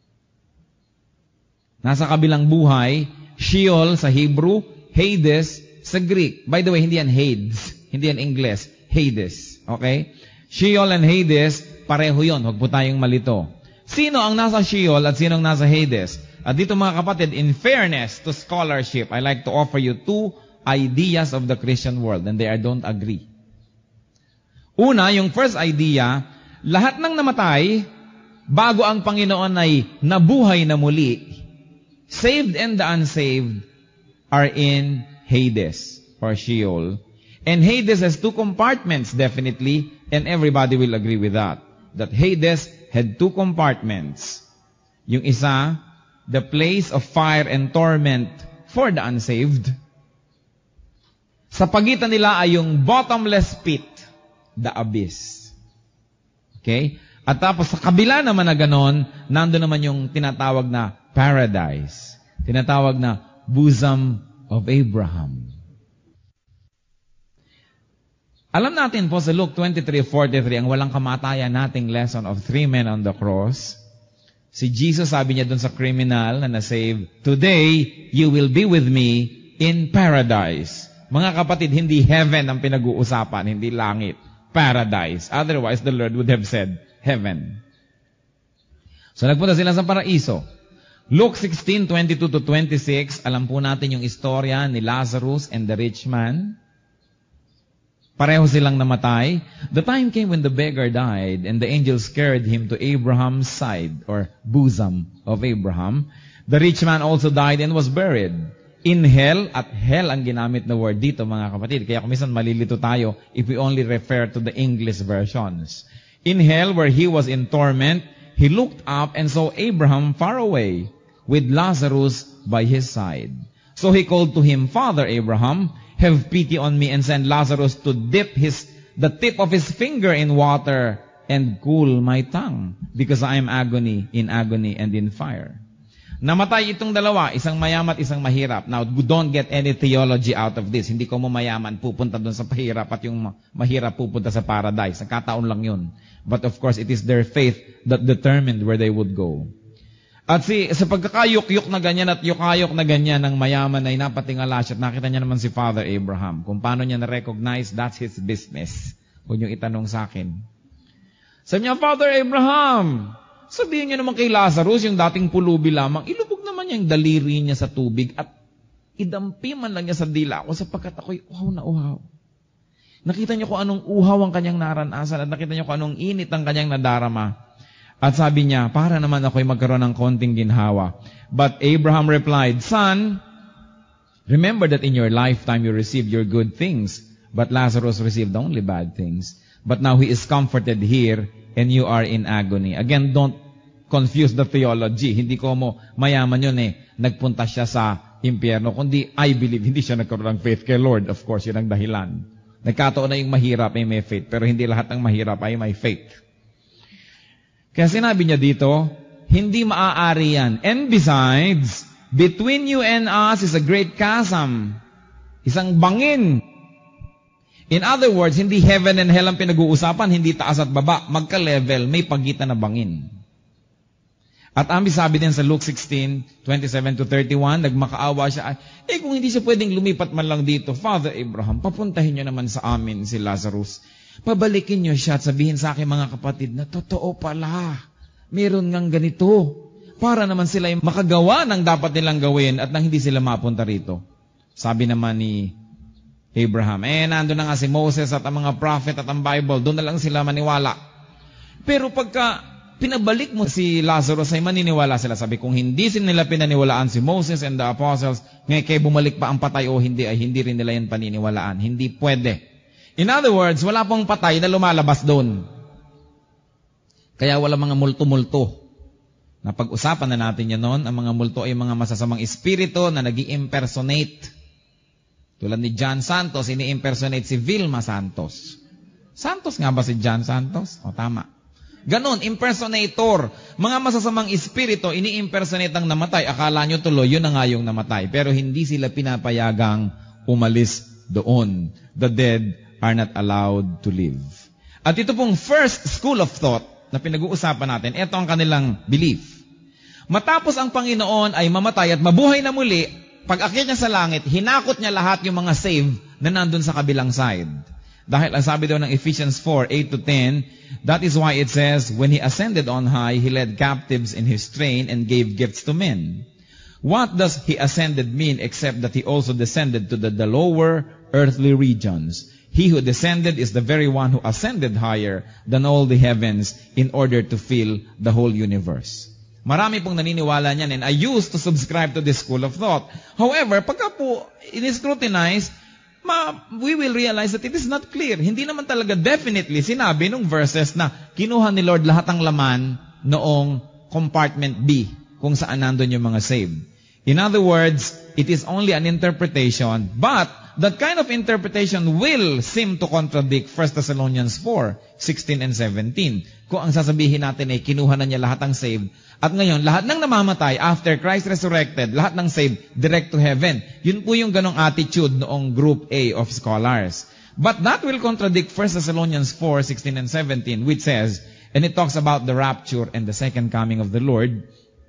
Speaker 1: Nasa kabilang buhay, Sheol sa Hebrew, Hades sa Greek. By the way, hindi yan Hades. Hindi yan English. Hades. Okay? Sheol and Hades, pareho yon. Huwag po tayong malito. Sino ang nasa Sheol at sino ang nasa Hades? At dito mga kapatid, in fairness to scholarship, I like to offer you two ideas of the Christian world and they are don't agree. Una, yung first idea, lahat ng namatay, bago ang Panginoon ay nabuhay na muli, saved and the unsaved are in Hades or Sheol. And Hades has two compartments, definitely, and everybody will agree with that. That Hades had two compartments. Yung isa, the place of fire and torment for the unsaved. Sa pagitan nila ay yung bottomless pit, the abyss. Okay? At tapos sa kabila naman na ganon, nandun naman yung tinatawag na paradise. Tinatawag na bosom of Abraham. Alam natin po sa Luke twenty-three forty-three, ang walang kamatayan nating lesson of three men on the cross. Si Jesus, sabi niya dun sa criminal na nasave, today, you will be with me in paradise. Mga kapatid, hindi heaven ang pinag-uusapan, hindi langit. Paradise. Otherwise, the Lord would have said, heaven. So, nagpunta sila sa paraiso. Luke sixteen twenty-two to twenty-six, alam po natin yung istorya ni Lazarus and the rich man. Pareho silang namatay. The time came when the beggar died, and the angels carried him to Abraham's side, or bosom of Abraham. The rich man also died and was buried in hell, at hell ang ginamit na word dito mga kapatid. Kaya kumisan malilito tayo if we only refer to the English versions. In hell, where he was in torment, he looked up and saw Abraham far away, with Lazarus by his side. So he called to him, Father Abraham, have pity on me and send Lazarus to dip his the tip of his finger in water and cool my tongue, because I am agony, in agony and in fire. Namatay itong dalawa, isang mayaman at isang mahirap. Now, don't get any theology out of this. Hindi ko mo mayaman pupunta doon sa pahirap at yung mahirap pupunta sa paradise. Nagkataon lang yun. But of course, it is their faith that determined where they would go. At si, sa pagkakayok-yok na ganyan at yukayok na ganyan ng mayaman ay napatingala siya at nakita niya naman si Father Abraham. Kung paano niya na-recognize, that's his business. Huwag niyong itanong sa akin. Sabi niya, Father Abraham, sabihin niyo naman kay Lazarus, yung dating pulubi lamang, ilubog naman niya yung daliri niya sa tubig at idampi man lang niya sa dila ko sapagkat ako'y uhaw na uhaw. Nakita niyo kung anong uhaw ang kanyang naranasan at nakita niyo kung anong init ang kanyang nadarama. At sabi niya, para naman ako'y magkaroon ng konting ginhawa. But Abraham replied, Son, remember that in your lifetime you received your good things, but Lazarus received only bad things. But now he is comforted here, and you are in agony. Again, don't confuse the theology. Hindi ko mo mayaman yun eh. Nagpunta siya sa impyerno. Kundi, I believe, hindi siya nagkaroon ng faith kay Lord. Of course, yun ang dahilan. Nagkataon na yung mahirap ay may faith, pero hindi lahat ng mahirap ay may faith. Kaya sinabi niya dito, hindi maaari yan. And besides, between you and us is a great chasm. Isang bangin. In other words, hindi heaven and hell ang pinag-uusapan, hindi taas at baba. Magka-level, may pagitan na bangin. At ambi sabi din sa Luke sixteen, twenty-seven to thirty-one, nagmakaawa siya, eh kung hindi siya pwedeng lumipat man lang dito, Father Abraham, papuntahin niyo naman sa amin si Lazarus. Pabalikin niyo siya at sabihin sa akin mga kapatid na totoo pala, meron ngang ganito. Para naman sila yung makagawa ng dapat nilang gawin at nang hindi sila mapunta rito. Sabi naman ni Abraham, eh nandun na nga si Moses at ang mga prophet at ang Bible, doon na lang sila maniwala. Pero pagka pinabalik mo si Lazarus ay maniniwala sila. Sabi, kung hindi nila pinaniwalaan si Moses and the apostles, ngayon kay bumalik pa ang patay o hindi, ay hindi rin nila yan paniniwalaan. Hindi pwede. In other words, wala pong patay na lumalabas doon. Kaya wala mga multo-multo. Napag-usapan na natin yan noon, ang mga multo ay mga masasamang espiritu na nag-i-impersonate. Tulad ni John Santos, ini-impersonate si Vilma Santos. Santos nga ba si John Santos? O tama. Ganon, impersonator. Mga masasamang espiritu, ini-impersonate ang namatay. Akala nyo tuloy, yun na nga yung namatay. Pero hindi sila pinapayagang umalis doon. The dead are not allowed to live. At ito pong first school of thought na pinag-uusapan natin, ito ang kanilang belief. Matapos ang Panginoon ay mamatay at mabuhay na muli, pag akyat niya sa langit, hinakot niya lahat yung mga saved na nandun sa kabilang side. Dahil ang sabi daw ng Ephesians four, eight to ten, that is why it says, when He ascended on high, He led captives in His train and gave gifts to men. What does He ascended mean except that He also descended to the, the lower earthly regions? He who descended is the very one who ascended higher than all the heavens in order to fill the whole universe. Marami pong naniniwala niyan and I used to subscribe to this school of thought. However, pagka po in-scrutinize, ma, we will realize that it is not clear. Hindi naman talaga definitely sinabi nung verses na kinuha ni Lord lahat ng laman noong compartment B kung saan nandun yung mga saved. In other words, it is only an interpretation, but that kind of interpretation will seem to contradict First Thessalonians four, sixteen and seventeen. Kung ang sasabihin natin ay kinuha na niya lahat ng saved, at ngayon, lahat ng namamatay after Christ resurrected, lahat ng saved, direct to heaven. Yun po yung ganong attitude noong group A of scholars. But that will contradict First Thessalonians four, sixteen and seventeen, which says, and it talks about the rapture and the second coming of the Lord,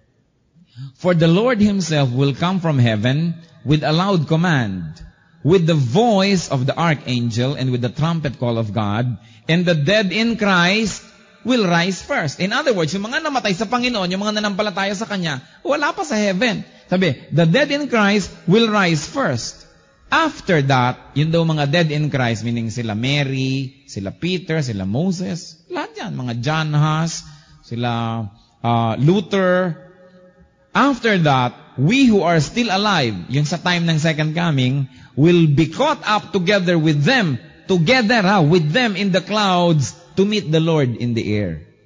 Speaker 1: for the Lord Himself will come from heaven with a loud command, with the voice of the archangel and with the trumpet call of God, and the dead in Christ will rise first. In other words, yung mga namatay sa Panginoon, yung mga nanampalataya sa Kanya, wala pa sa heaven. Sabi, the dead in Christ will rise first. After that, yun daw mga dead in Christ, meaning sila Mary, sila Peter, sila Moses, lahat yan, mga John Huss, sila uh, Luther. After that, we who are still alive, yung sa time ng second coming, will be caught up together with them, together ha, with them in the clouds to meet the Lord in the air.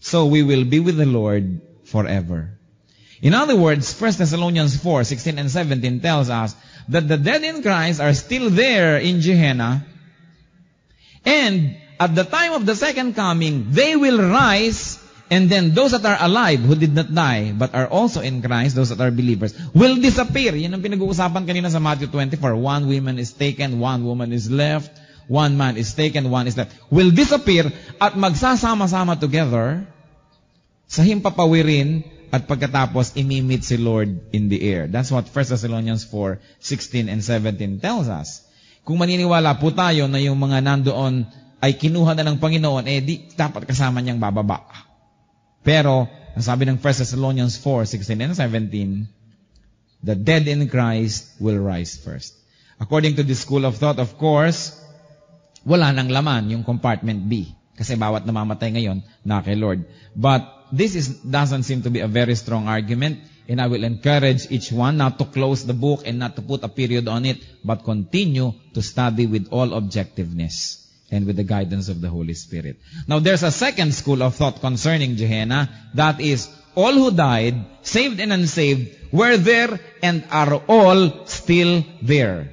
Speaker 1: so we will be with the Lord forever. In other words, First Thessalonians four, sixteen and seventeen tells us that the dead in Christ are still there in Gehenna, and at the time of the second coming, they will rise. And then those that are alive, who did not die, but are also in Christ, those that are believers, will disappear. Yan ang pinag-uusapan kanina sa Matthew twenty-four. One woman is taken, one woman is left, one man is taken, one is left. Will disappear at magsasama-sama together sa himpapawirin at pagkatapos imimit si Lord in the air. That's what First Thessalonians four, sixteen and seventeen tells us. Kung maniniwala po tayo na yung mga nandoon ay kinuha na ng Panginoon, eh di dapat kasama niyang bababa. Pero, ang sabi ng First Thessalonians four, sixteen and seventeen, the dead in Christ will rise first. According to this school of thought, of course, wala nang laman yung compartment B. Kasi bawat namamatay ngayon, na kay Lord. But this is doesn't seem to be a very strong argument, and I will encourage each one not to close the book and not to put a period on it, but continue to study with all objectiveness and with the guidance of the Holy Spirit. Now, there's a second school of thought concerning Gehenna. That is, all who died, saved and unsaved, were there and are all still there.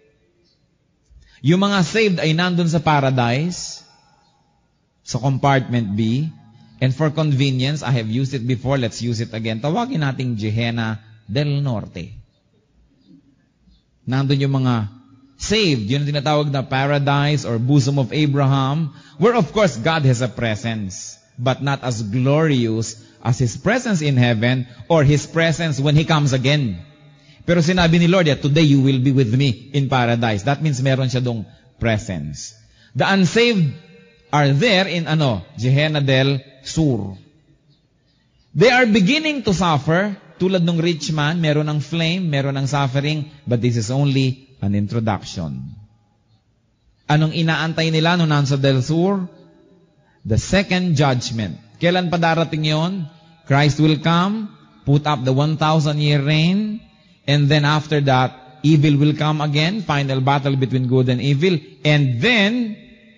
Speaker 1: Yung mga saved ay nandun sa paradise, sa compartment B, and for convenience, I have used it before, let's use it again. Tawagin nating Gehenna del Norte. Nandun yung mga saved, yun ang tinatawag na paradise or bosom of Abraham, where of course God has a presence, but not as glorious as His presence in heaven or His presence when He comes again. Pero sinabi ni Lord, yeah, today you will be with me in paradise. That means meron siya dong presence. The unsaved are there in ano, Gehenna del Sur. They are beginning to suffer, tulad ng rich man, meron ng flame, meron ng suffering, but this is only an introduction. Anong inaantay nila nung nasa Del Sur? The second judgment. Kailan pa darating yon? Christ will come, put up the one thousand year reign, and then after that, evil will come again, final battle between good and evil, and then,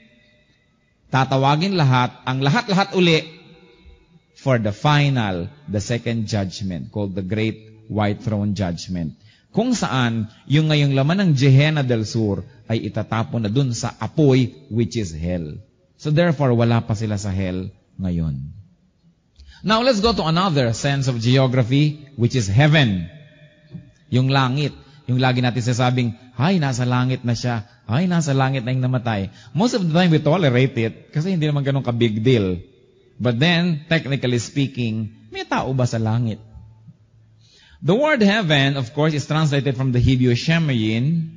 Speaker 1: tatawagin lahat, ang lahat-lahat uli, for the final, the second judgment, called the Great White Throne Judgment. Kung saan, yung ngayong laman ng Gehenna del Sur ay itatapon na dun sa apoy, which is hell. So therefore, wala pa sila sa hell ngayon. Now, let's go to another sense of geography, which is heaven. Yung langit. Yung lagi natin sasabing, ay, nasa langit na siya. Ay, nasa langit na yung namatay. Most of the time, we tolerate it kasi hindi naman ganun ka-big deal. But then, technically speaking, may tao ba sa langit? The word heaven, of course, is translated from the Hebrew Shemayim,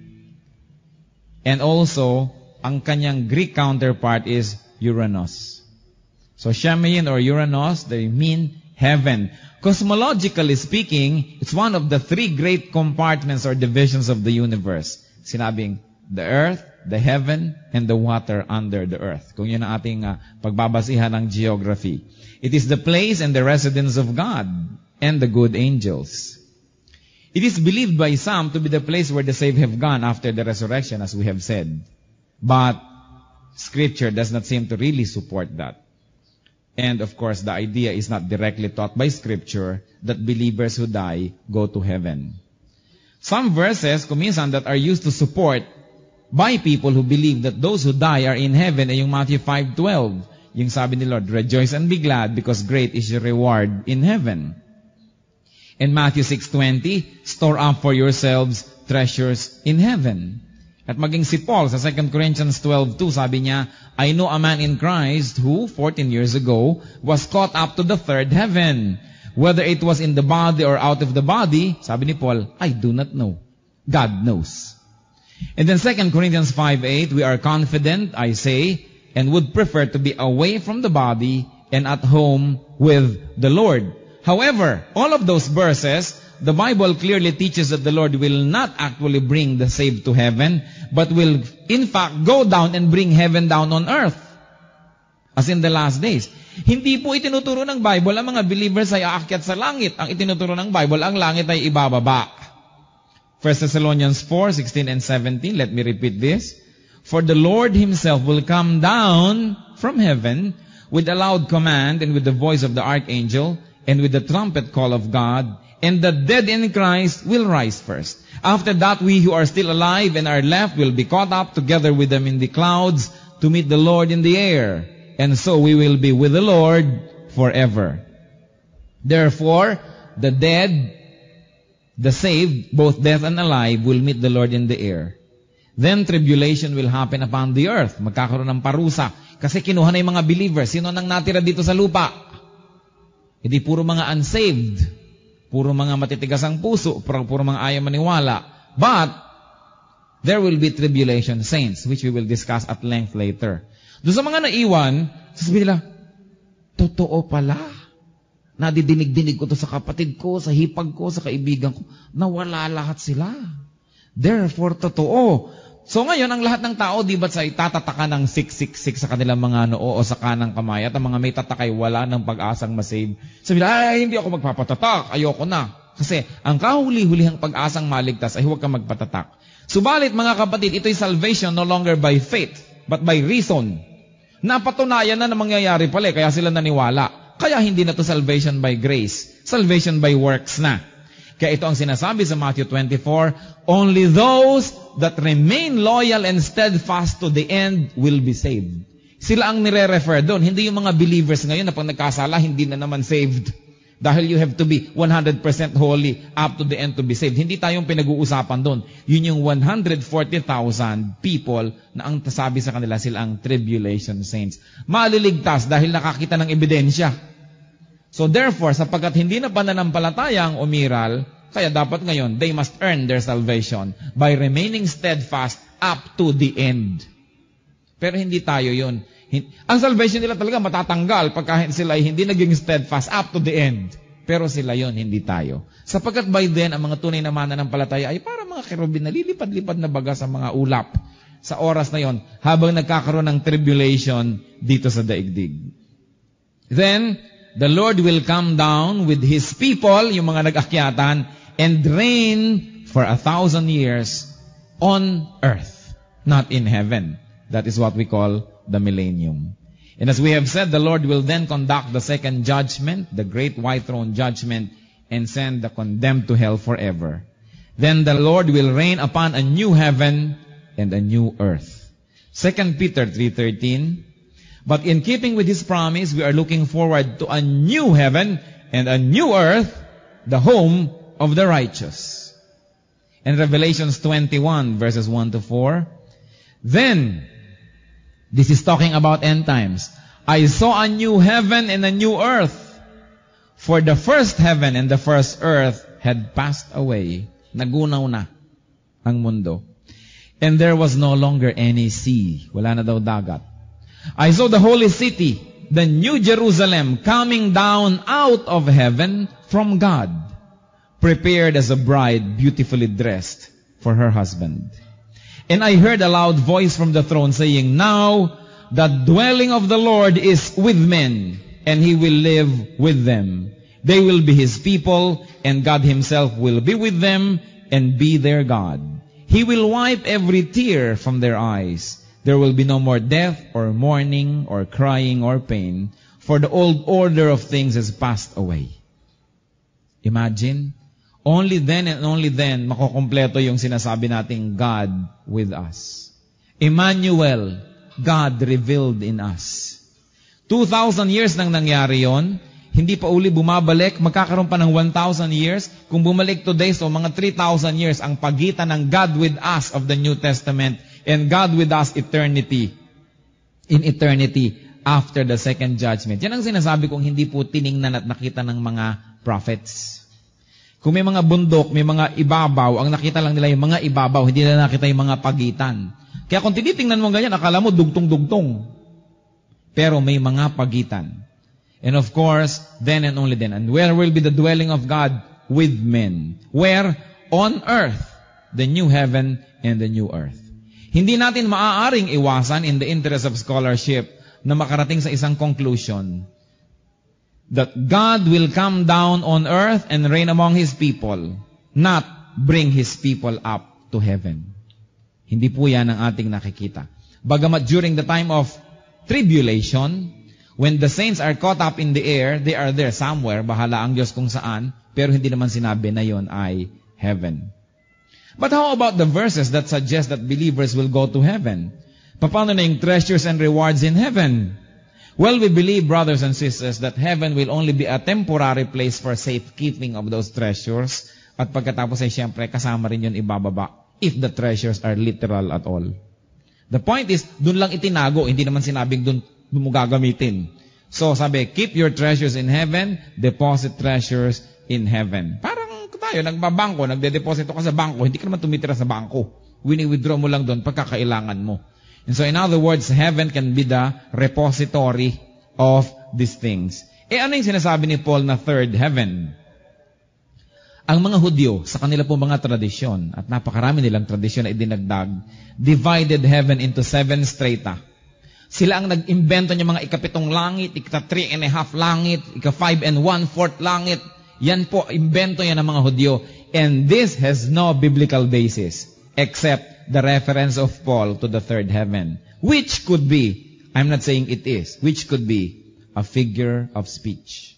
Speaker 1: and also, ang kanyang Greek counterpart is Uranus. So, Shemayim or Uranus, they mean heaven. Cosmologically speaking, it's one of the three great compartments or divisions of the universe. Sinabing, the earth, the heaven, and the water under the earth. Kung yun ang ating uh, pagbabasihan ng geography. It is the place and the residence of God and the good angels. It is believed by some to be the place where the saved have gone after the resurrection, as we have said. But Scripture does not seem to really support that. And of course, the idea is not directly taught by Scripture that believers who die go to heaven. Some verses, kuminsan, that are used to support by people who believe that those who die are in heaven ay yung Matthew five twelve. Yung sabi ni Lord, rejoice and be glad because great is your reward in heaven. And Matthew six twenty, store up for yourselves treasures in heaven. At maging si Paul sa Second Corinthians twelve two, sabi niya, I know a man in Christ who, fourteen years ago, was caught up to the third heaven. Whether it was in the body or out of the body, sabi ni Paul, I do not know. God knows. And then Second Corinthians five eight, we are confident, I say, and would prefer to be away from the body and at home with the Lord. However, all of those verses, the Bible clearly teaches that the Lord will not actually bring the saved to heaven, but will in fact go down and bring heaven down on earth. As in the last days. Hindi po itinuturo ng Bible ang mga believers ay aakyat sa langit. Ang itinuturo ng Bible, ang langit ay ibababa. First Thessalonians four sixteen and seventeen, let me repeat this. For the Lord Himself will come down from heaven with a loud command, and with the voice of the archangel, and with the trumpet call of God, and the dead in Christ will rise first. After that, we who are still alive and are left will be caught up together with them in the clouds to meet the Lord in the air. And so we will be with the Lord forever. Therefore, the dead, the saved, both dead and alive, will meet the Lord in the air. Then tribulation will happen upon the earth. Magkakaroon ng parusa. Kasi kinuha na yung mga believers. Sino nang natira dito sa lupa? Hindi puro mga unsaved. Puro mga matitigas ang puso. Puro, puro mga ayaw maniwala. But, there will be tribulation saints, which we will discuss at length later. Doon sa mga naiwan, sasabihin nila, totoo pala. Nadidinig-dinig ko to sa kapatid ko, sa hipag ko, sa kaibigan ko. Nawala lahat sila. Therefore, totoo. So ngayon, ang lahat ng tao, di ba sa itatatakan ng six six six sa kanilang mga noo o sa kanang kamay, at ang mga may tatakay wala ng pag-asang masave. Sabi nila, ay, hindi ako magpapatatak. Ayoko na. Kasi ang kahuli-hulihang pag-asang maligtas ay huwag kang magpatatak. Subalit, mga kapatid, ito'y salvation no longer by faith, but by reason. Napatunayan na na mangyayari pala, kaya sila naniwala. Kaya hindi na to salvation by grace. Salvation by works na. Kaya ito ang sinasabi sa Matthew twenty-four, only those that remain loyal and steadfast to the end will be saved. Sila ang nire-refer doon. Hindi yung mga believers ngayon na pag nagkasala, hindi na naman saved. Dahil you have to be one hundred percent holy up to the end to be saved. Hindi tayong pinag-uusapan doon. Yun yung one hundred forty thousand people na ang sabi sa kanila, sila ang tribulation saints. Maliligtas dahil nakakita ng ebidensya. So therefore, sapagkat hindi na pananampalataya ang umiral, kaya dapat ngayon, they must earn their salvation by remaining steadfast up to the end. Pero hindi tayo yun. Ang salvation nila talaga matatanggal pagka sila ay hindi naging steadfast up to the end. Pero sila yun, hindi tayo. Sapagkat by then, ang mga tunay na mananampalataya ay para mga kerubin na lilipad-lipad na baga sa mga ulap. Sa oras na yon, habang nagkakaroon ng tribulation dito sa daigdig. Then, the Lord will come down with His people, yung mga nag-akyatan, and reign for a thousand years on earth, not in heaven. That is what we call the millennium. And as we have said, the Lord will then conduct the second judgment, the great white throne judgment, and send the condemned to hell forever. Then the Lord will reign upon a new heaven and a new earth. Second Peter three thirteen, but in keeping with His promise, we are looking forward to a new heaven and a new earth, the home of the righteous. And Revelations twenty-one, verses one to four, then, this is talking about end times, I saw a new heaven and a new earth, for the first heaven and the first earth had passed away. Nagunaw na ang mundo. And there was no longer any sea. Wala na daw dagat. I saw the holy city, the new Jerusalem, coming down out of heaven from God, prepared as a bride beautifully dressed for her husband. And I heard a loud voice from the throne saying, now the dwelling of the Lord is with men, and He will live with them. They will be His people, and God Himself will be with them and be their God. He will wipe every tear from their eyes. There will be no more death or mourning or crying or pain, for the old order of things has passed away. Imagine, only then and only then makukumpleto yung sinasabi nating God with us. Emmanuel, God revealed in us. two thousand years nang nangyari yon, hindi pa uli bumabalik, magkakaroon pa ng one thousand years. Kung bumalik today, so mga three thousand years ang pagitan ng God with us of the New Testament and God with us eternity, in eternity after the second judgment. Yan ang sinasabi kong hindi po tiningnan at nakita ng mga prophets. Kung may mga bundok, may mga ibabaw, ang nakita lang nila yung mga ibabaw, hindi nila nakita yung mga pagitan. Kaya kung tinitingnan mo ganyan, akala mo dugtong-dugtong. Pero may mga pagitan. And of course, then and only then. And where will be the dwelling of God? With men. Where? On earth. The new heaven and the new earth. Hindi natin maaaring iwasan in the interest of scholarship na makarating sa isang conclusion that God will come down on earth and reign among His people, not bring His people up to heaven. Hindi po yan ang ating nakikita. Bagamat during the time of tribulation, When the saints are caught up in the air, they are there somewhere, bahala ang Diyos kung saan, pero hindi naman sinabi na yon ay heaven. But how about the verses that suggest that believers will go to heaven? Paano na yung treasures and rewards in heaven? Well, we believe, brothers and sisters, that heaven will only be a temporary place for safekeeping of those treasures. At pagkatapos ay siyempre, kasama rin yun ibababa if the treasures are literal at all. The point is, dun lang itinago, hindi naman sinabing dun mo gagamitin. So, sabi, keep your treasures in heaven, deposit treasures in heaven. Parang tayo, nagbabangko, nagde-deposito ka sa bangko, hindi ka naman tumitira sa bangko. Wini-withdraw mo lang doon pagkakailangan mo. And so, in other words, heaven can be the repository of these things. Eh, ano yung sinasabi ni Paul na third heaven? Ang mga Hudyo, sa kanila po mga tradisyon, at napakarami nilang tradisyon na idinagdag, divided heaven into seven strata. Sila ang nag-imbento ng mga ikapitong langit, ika-three and a half langit, ika-five and one-fourth langit. Yan po, imbento yan ng mga Hudyo. And this has no biblical basis, except the reference of Paul to the third heaven, which could be, I'm not saying it is, which could be a figure of speech.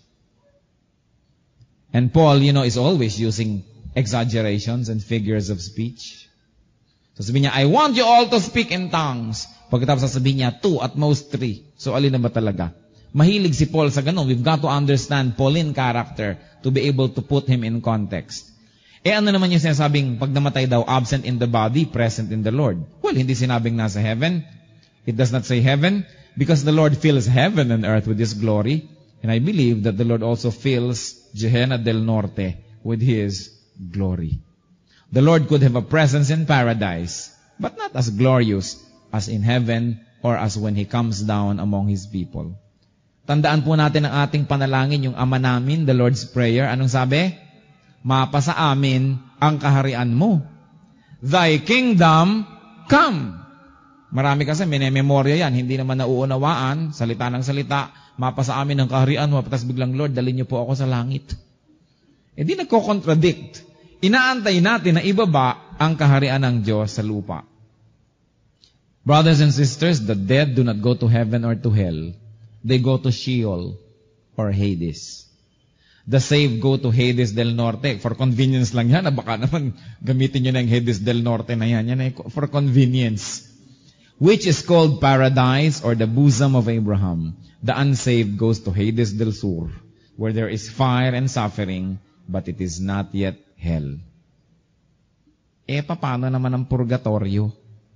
Speaker 1: And Paul, you know, is always using exaggerations and figures of speech. So sabihin niya, I want you all to speak in tongues. Pagkatapos sasabihin niya, two, at most three. So alin na ba talaga? Mahilig si Paul sa ganun. We've got to understand Pauline character to be able to put him in context. Eh ano naman yung sinasabing, pag namatay daw, absent in the body, present in the Lord? Well, hindi sinabing nasa heaven. It does not say heaven, because the Lord fills heaven and earth with His glory. And I believe that the Lord also fills Gehenna del Norte with His glory. The Lord could have a presence in paradise, but not as glorious as in heaven or as when He comes down among His people. Tandaan po natin ang ating panalangin, yung Ama namin, the Lord's Prayer. Anong sabi? Mapasa amin ang kaharian mo. Thy kingdom come. Marami kasi minememorya yan, hindi naman nauunawaan, salita ng salita, mapasa amin ang kaharian mo, tapos biglang, Lord, dalhin niyo po ako sa langit. Eh di nagko-contradict. Inaantay natin na ibaba ang kaharian ng Diyos sa lupa. Brothers and sisters, the dead do not go to heaven or to hell. They go to Sheol or Hades. The saved go to Hades del Norte. For convenience lang yan. Baka naman gamitin nyo na yung Hades del Norte na yan. Yan ay for convenience. Which is called paradise or the bosom of Abraham. The unsaved goes to Hades del Sur, where there is fire and suffering, but it is not yet hell. Eh, paano naman ang purgatorio?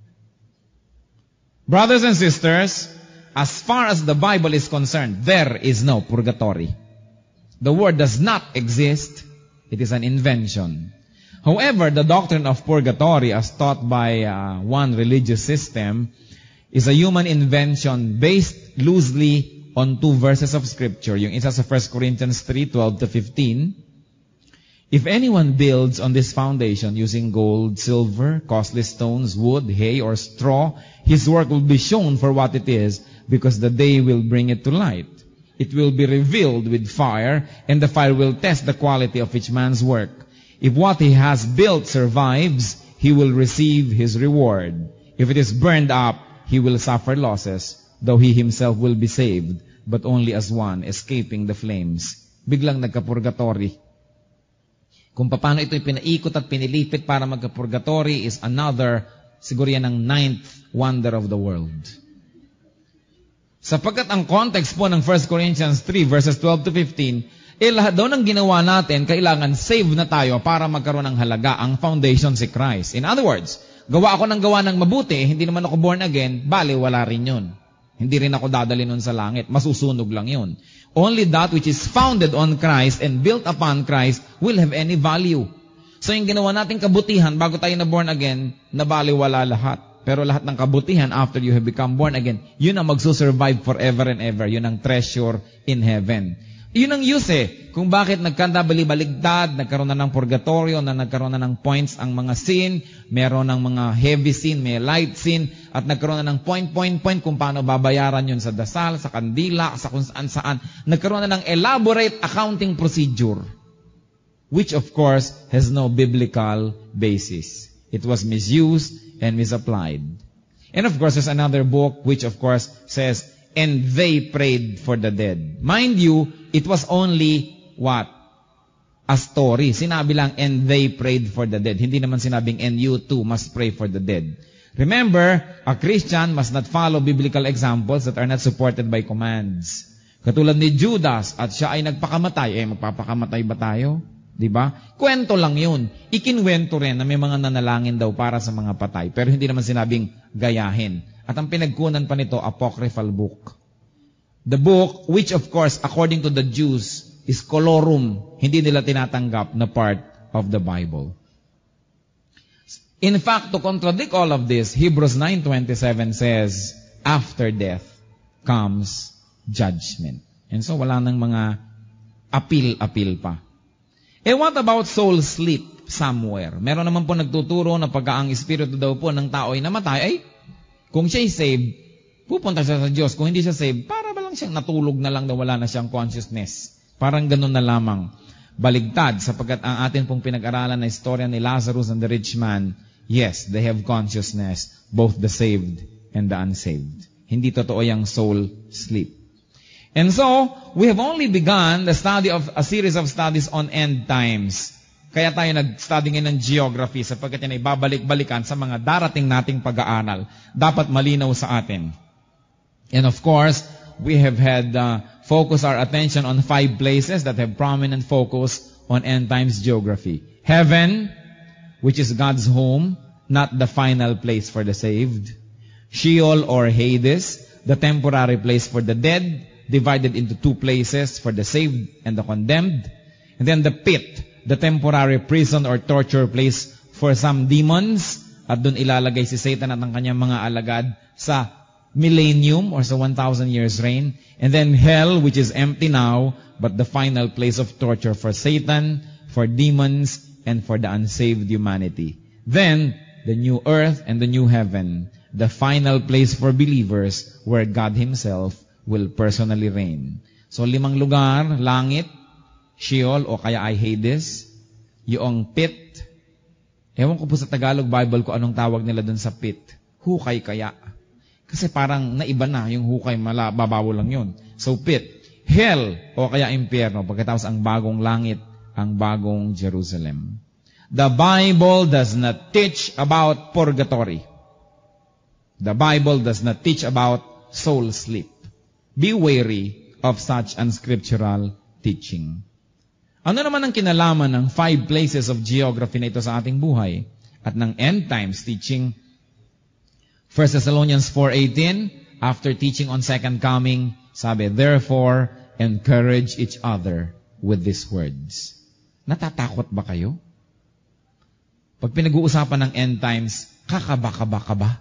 Speaker 1: Brothers and sisters, as far as the Bible is concerned, there is no purgatory. The word does not exist. It is an invention. However, the doctrine of purgatory, as taught by uh, one religious system, is a human invention based loosely on two verses of Scripture. Yung isa sa First Corinthians three, twelve to fifteen. If anyone builds on this foundation using gold, silver, costly stones, wood, hay, or straw, his work will be shown for what it is, because the day will bring it to light. It will be revealed with fire, and the fire will test the quality of each man's work. If what he has built survives, he will receive his reward. If it is burned up, he will suffer losses, though he himself will be saved, but only as one escaping the flames. Biglang nagka-purgatory. Kung paano ito'y pinaikot at pinilipit para magka-purgatory is another, siguro yan ang ninth wonder of the world. Sapagkat ang context po ng First Corinthians three, verses twelve to fifteen, eh lahat daw ng ginawa natin, kailangan save na tayo para magkaroon ng halaga, ang foundation si Christ. In other words, gawa ako ng gawa ng mabuti, hindi naman ako born again, bali wala rin yun. Hindi rin ako dadali nun sa langit, masusunog lang yun. Only that which is founded on Christ and built upon Christ will have any value. So yung ginawa nating kabutihan bago tayo na born again, nabaliwala lahat. Pero lahat ng kabutihan after you have become born again, yun ang magsusurvive forever and ever. Yun ang treasure in heaven. Yun ang use eh. Kung bakit nagkanda bali-baligtad, nagkaroon na ng purgatorio, na nagkaroon na ng points ang mga sin, meron ng mga heavy sin, may light sin, at nagkaroon na ng point, point, point kung paano babayaran yun sa dasal, sa kandila, sa kung saan-saan. Nagkaroon na ng elaborate accounting procedure, which of course has no biblical basis. It was misused and misapplied. And of course, there's another book which of course says, and they prayed for the dead. Mind you, it was only what? A story. Sinabi lang, and they prayed for the dead. Hindi naman sinabing, and you too must pray for the dead. Remember, a Christian must not follow biblical examples that are not supported by commands. Katulad ni Judas, at siya ay nagpakamatay. Eh, magpapakamatay ba tayo? Diba? Kwento lang yun. Ikinwento rin na may mga nanalangin daw para sa mga patay. Pero hindi naman sinabing gayahin. At ang pinagkunan pa nito, apocryphal book. The book, which of course, according to the Jews, is colorum. Hindi nila tinatanggap na part of the Bible. In fact, to contradict all of this, Hebrews nine twenty-seven says, after death comes judgment. And so, wala nang mga appeal-appeal pa. Eh, what about soul sleep somewhere? Meron naman po nagtuturo na pagka ang espiritu daw po ng tao ay namatay, ay, kung siya'y saved, pupunta siya sa Diyos. Kung hindi siya saved, para ba lang siyang natulog na lang na wala na siyang consciousness? Parang ganun na lamang. Baligtad, sapagkat ang atin pong pinag-aralan na istorya ni Lazarus and the rich man, yes, they have consciousness, both the saved and the unsaved. Hindi totoo yung soul sleep. And so, we have only begun the study of a series of studies on end times. Kaya tayo nag-study ngayon ng geography sapagkat yan ay babalik-balikan sa mga darating nating pag-aaral. Dapat malinaw sa atin. And of course, we have had uh, focus our attention on five places that have prominent focus on end times geography. Heaven, which is God's home, not the final place for the saved. Sheol or Hades, the temporary place for the dead, divided into two places for the saved and the condemned. And then the pit, the temporary prison or torture place for some demons. At doon ilalagay si Satan at ang kanyang mga alagad sa millennium or sa one thousand years reign. And then hell, which is empty now, but the final place of torture for Satan, for demons, and for the unsaved humanity. Then, the new earth and the new heaven, the final place for believers where God Himself will personally reign. So, limang lugar, langit, Sheol, o kaya ay Hades, yung pit. Ewan ko po sa Tagalog Bible ko anong tawag nila dun sa pit. Hukay kaya. Kasi parang naiba na, yung hukay, mala, babawo lang yun. So, pit. Hell, o kaya impyerno, pagkatapos ang bagong langit, ang bagong Jerusalem. The Bible does not teach about purgatory. The Bible does not teach about soul sleep. Be wary of such unscriptural teaching. Ano naman ang kinalaman ng five places of geography na ito sa ating buhay? At ng end times teaching? First Thessalonians four eighteen, after teaching on second coming, sabi, therefore, encourage each other with these words. Natatakot ba kayo? Pag pinag-uusapan ng end times, kakaba-kaba ka ba?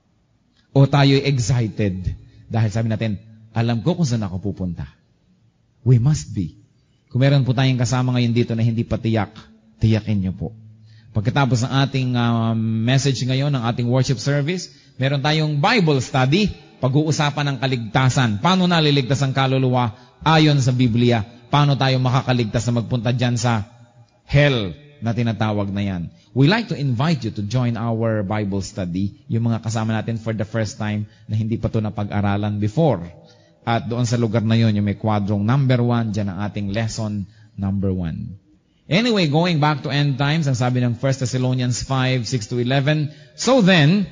Speaker 1: O tayo'y excited? Dahil sabi natin, alam ko kung saan ako pupunta. We must be. Kung meron po tayong kasama ngayon dito na hindi pa tiyak, tiyakin niyo po. Pagkatapos ng ating uh, message ngayon, ng ating worship service, meron tayong Bible study, pag-uusapan ng kaligtasan. Paano naliligtas ang kaluluwa ayon sa Biblia? Paano tayo makakaligtas na magpunta dyan sa hell na tinatawag na yan? We like to invite you to join our Bible study, yung mga kasama natin for the first time na hindi pa ito napag-aralan before. At doon sa lugar na yun, yung may kwadrong number one, dyan ang ating lesson number one. Anyway, going back to end times, ang sabi ng First Thessalonians five, six to eleven, so then,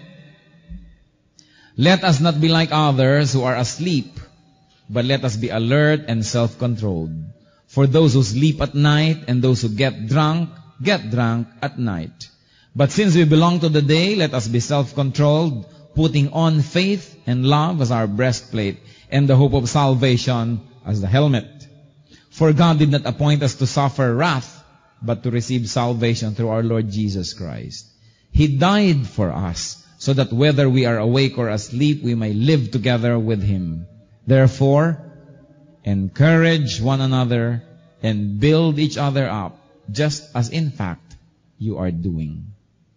Speaker 1: let us not be like others who are asleep, but let us be alert and self-controlled. For those who sleep at night and those who get drunk, get drunk at night. But since we belong to the day, let us be self-controlled, putting on faith and love as our breastplate, and the hope of salvation as the helmet. For God did not appoint us to suffer wrath, but to receive salvation through our Lord Jesus Christ. He died for us, so that whether we are awake or asleep, we may live together with Him. Therefore, encourage one another and build each other up, just as in fact you are doing.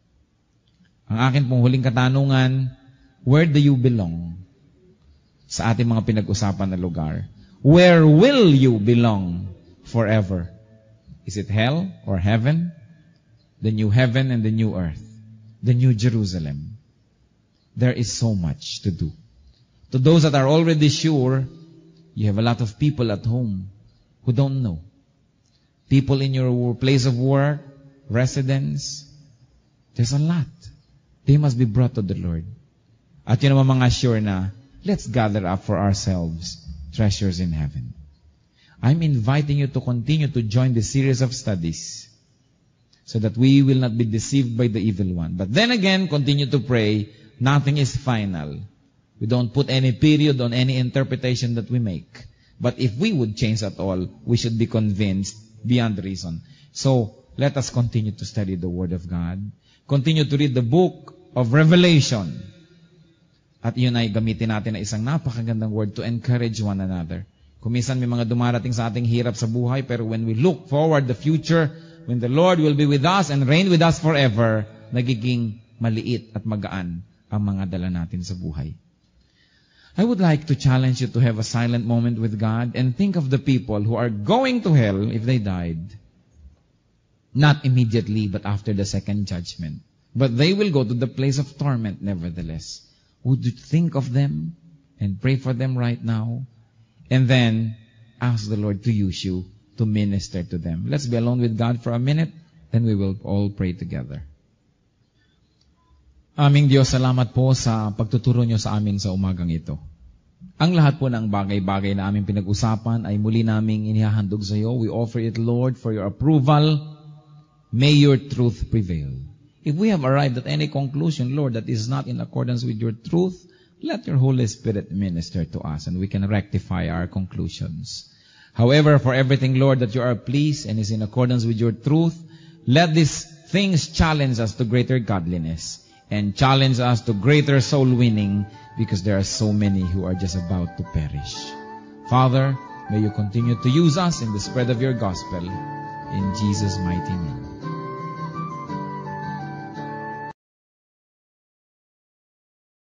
Speaker 1: Ang akin pong huling katanungan, where do you belong? Sa ating mga pinag-usapan na lugar. Where will you belong forever? Is it hell or heaven? The new heaven and the new earth. The new Jerusalem. There is so much to do. To those that are already sure, you have a lot of people at home who don't know. People in your place of work, residence, there's a lot. They must be brought to the Lord. At yun naman mga sure na, let's gather up for ourselves treasures in heaven. I'm inviting you to continue to join the series of studies so that we will not be deceived by the evil one. But then again, continue to pray. Nothing is final. We don't put any period on any interpretation that we make. But if we would change at all, we should be convinced beyond reason. So, let us continue to study the Word of God. Continue to read the book of Revelation. At yun ay gamitin natin na isang napakagandang word to encourage one another. Kung minsan may mga dumarating sa ating hirap sa buhay, pero when we look forward the future, when the Lord will be with us and reign with us forever, nagiging maliit at magaan ang mga dala natin sa buhay. I would like to challenge you to have a silent moment with God and think of the people who are going to hell if they died. Not immediately, but after the second judgment. But they will go to the place of torment nevertheless. Would you think of them and pray for them right now? And then ask the Lord to use you to minister to them. Let's be alone with God for a minute, then we will all pray together. Aming Diyos, salamat po sa pagtuturo niyo sa amin sa umagang ito. Ang lahat po ng bagay-bagay na aming pinag-usapan ay muli naming inihahandog sa iyo. We offer it, Lord, for your approval. May your truth prevail. If we have arrived at any conclusion, Lord, that is not in accordance with your truth, let your Holy Spirit minister to us and we can rectify our conclusions. However, for everything, Lord, that you are pleased and is in accordance with your truth, let these things challenge us to greater godliness and challenge us to greater soul winning because there are so many who are just about to perish. Father, may you continue to use us in the spread of your gospel. In Jesus' mighty name.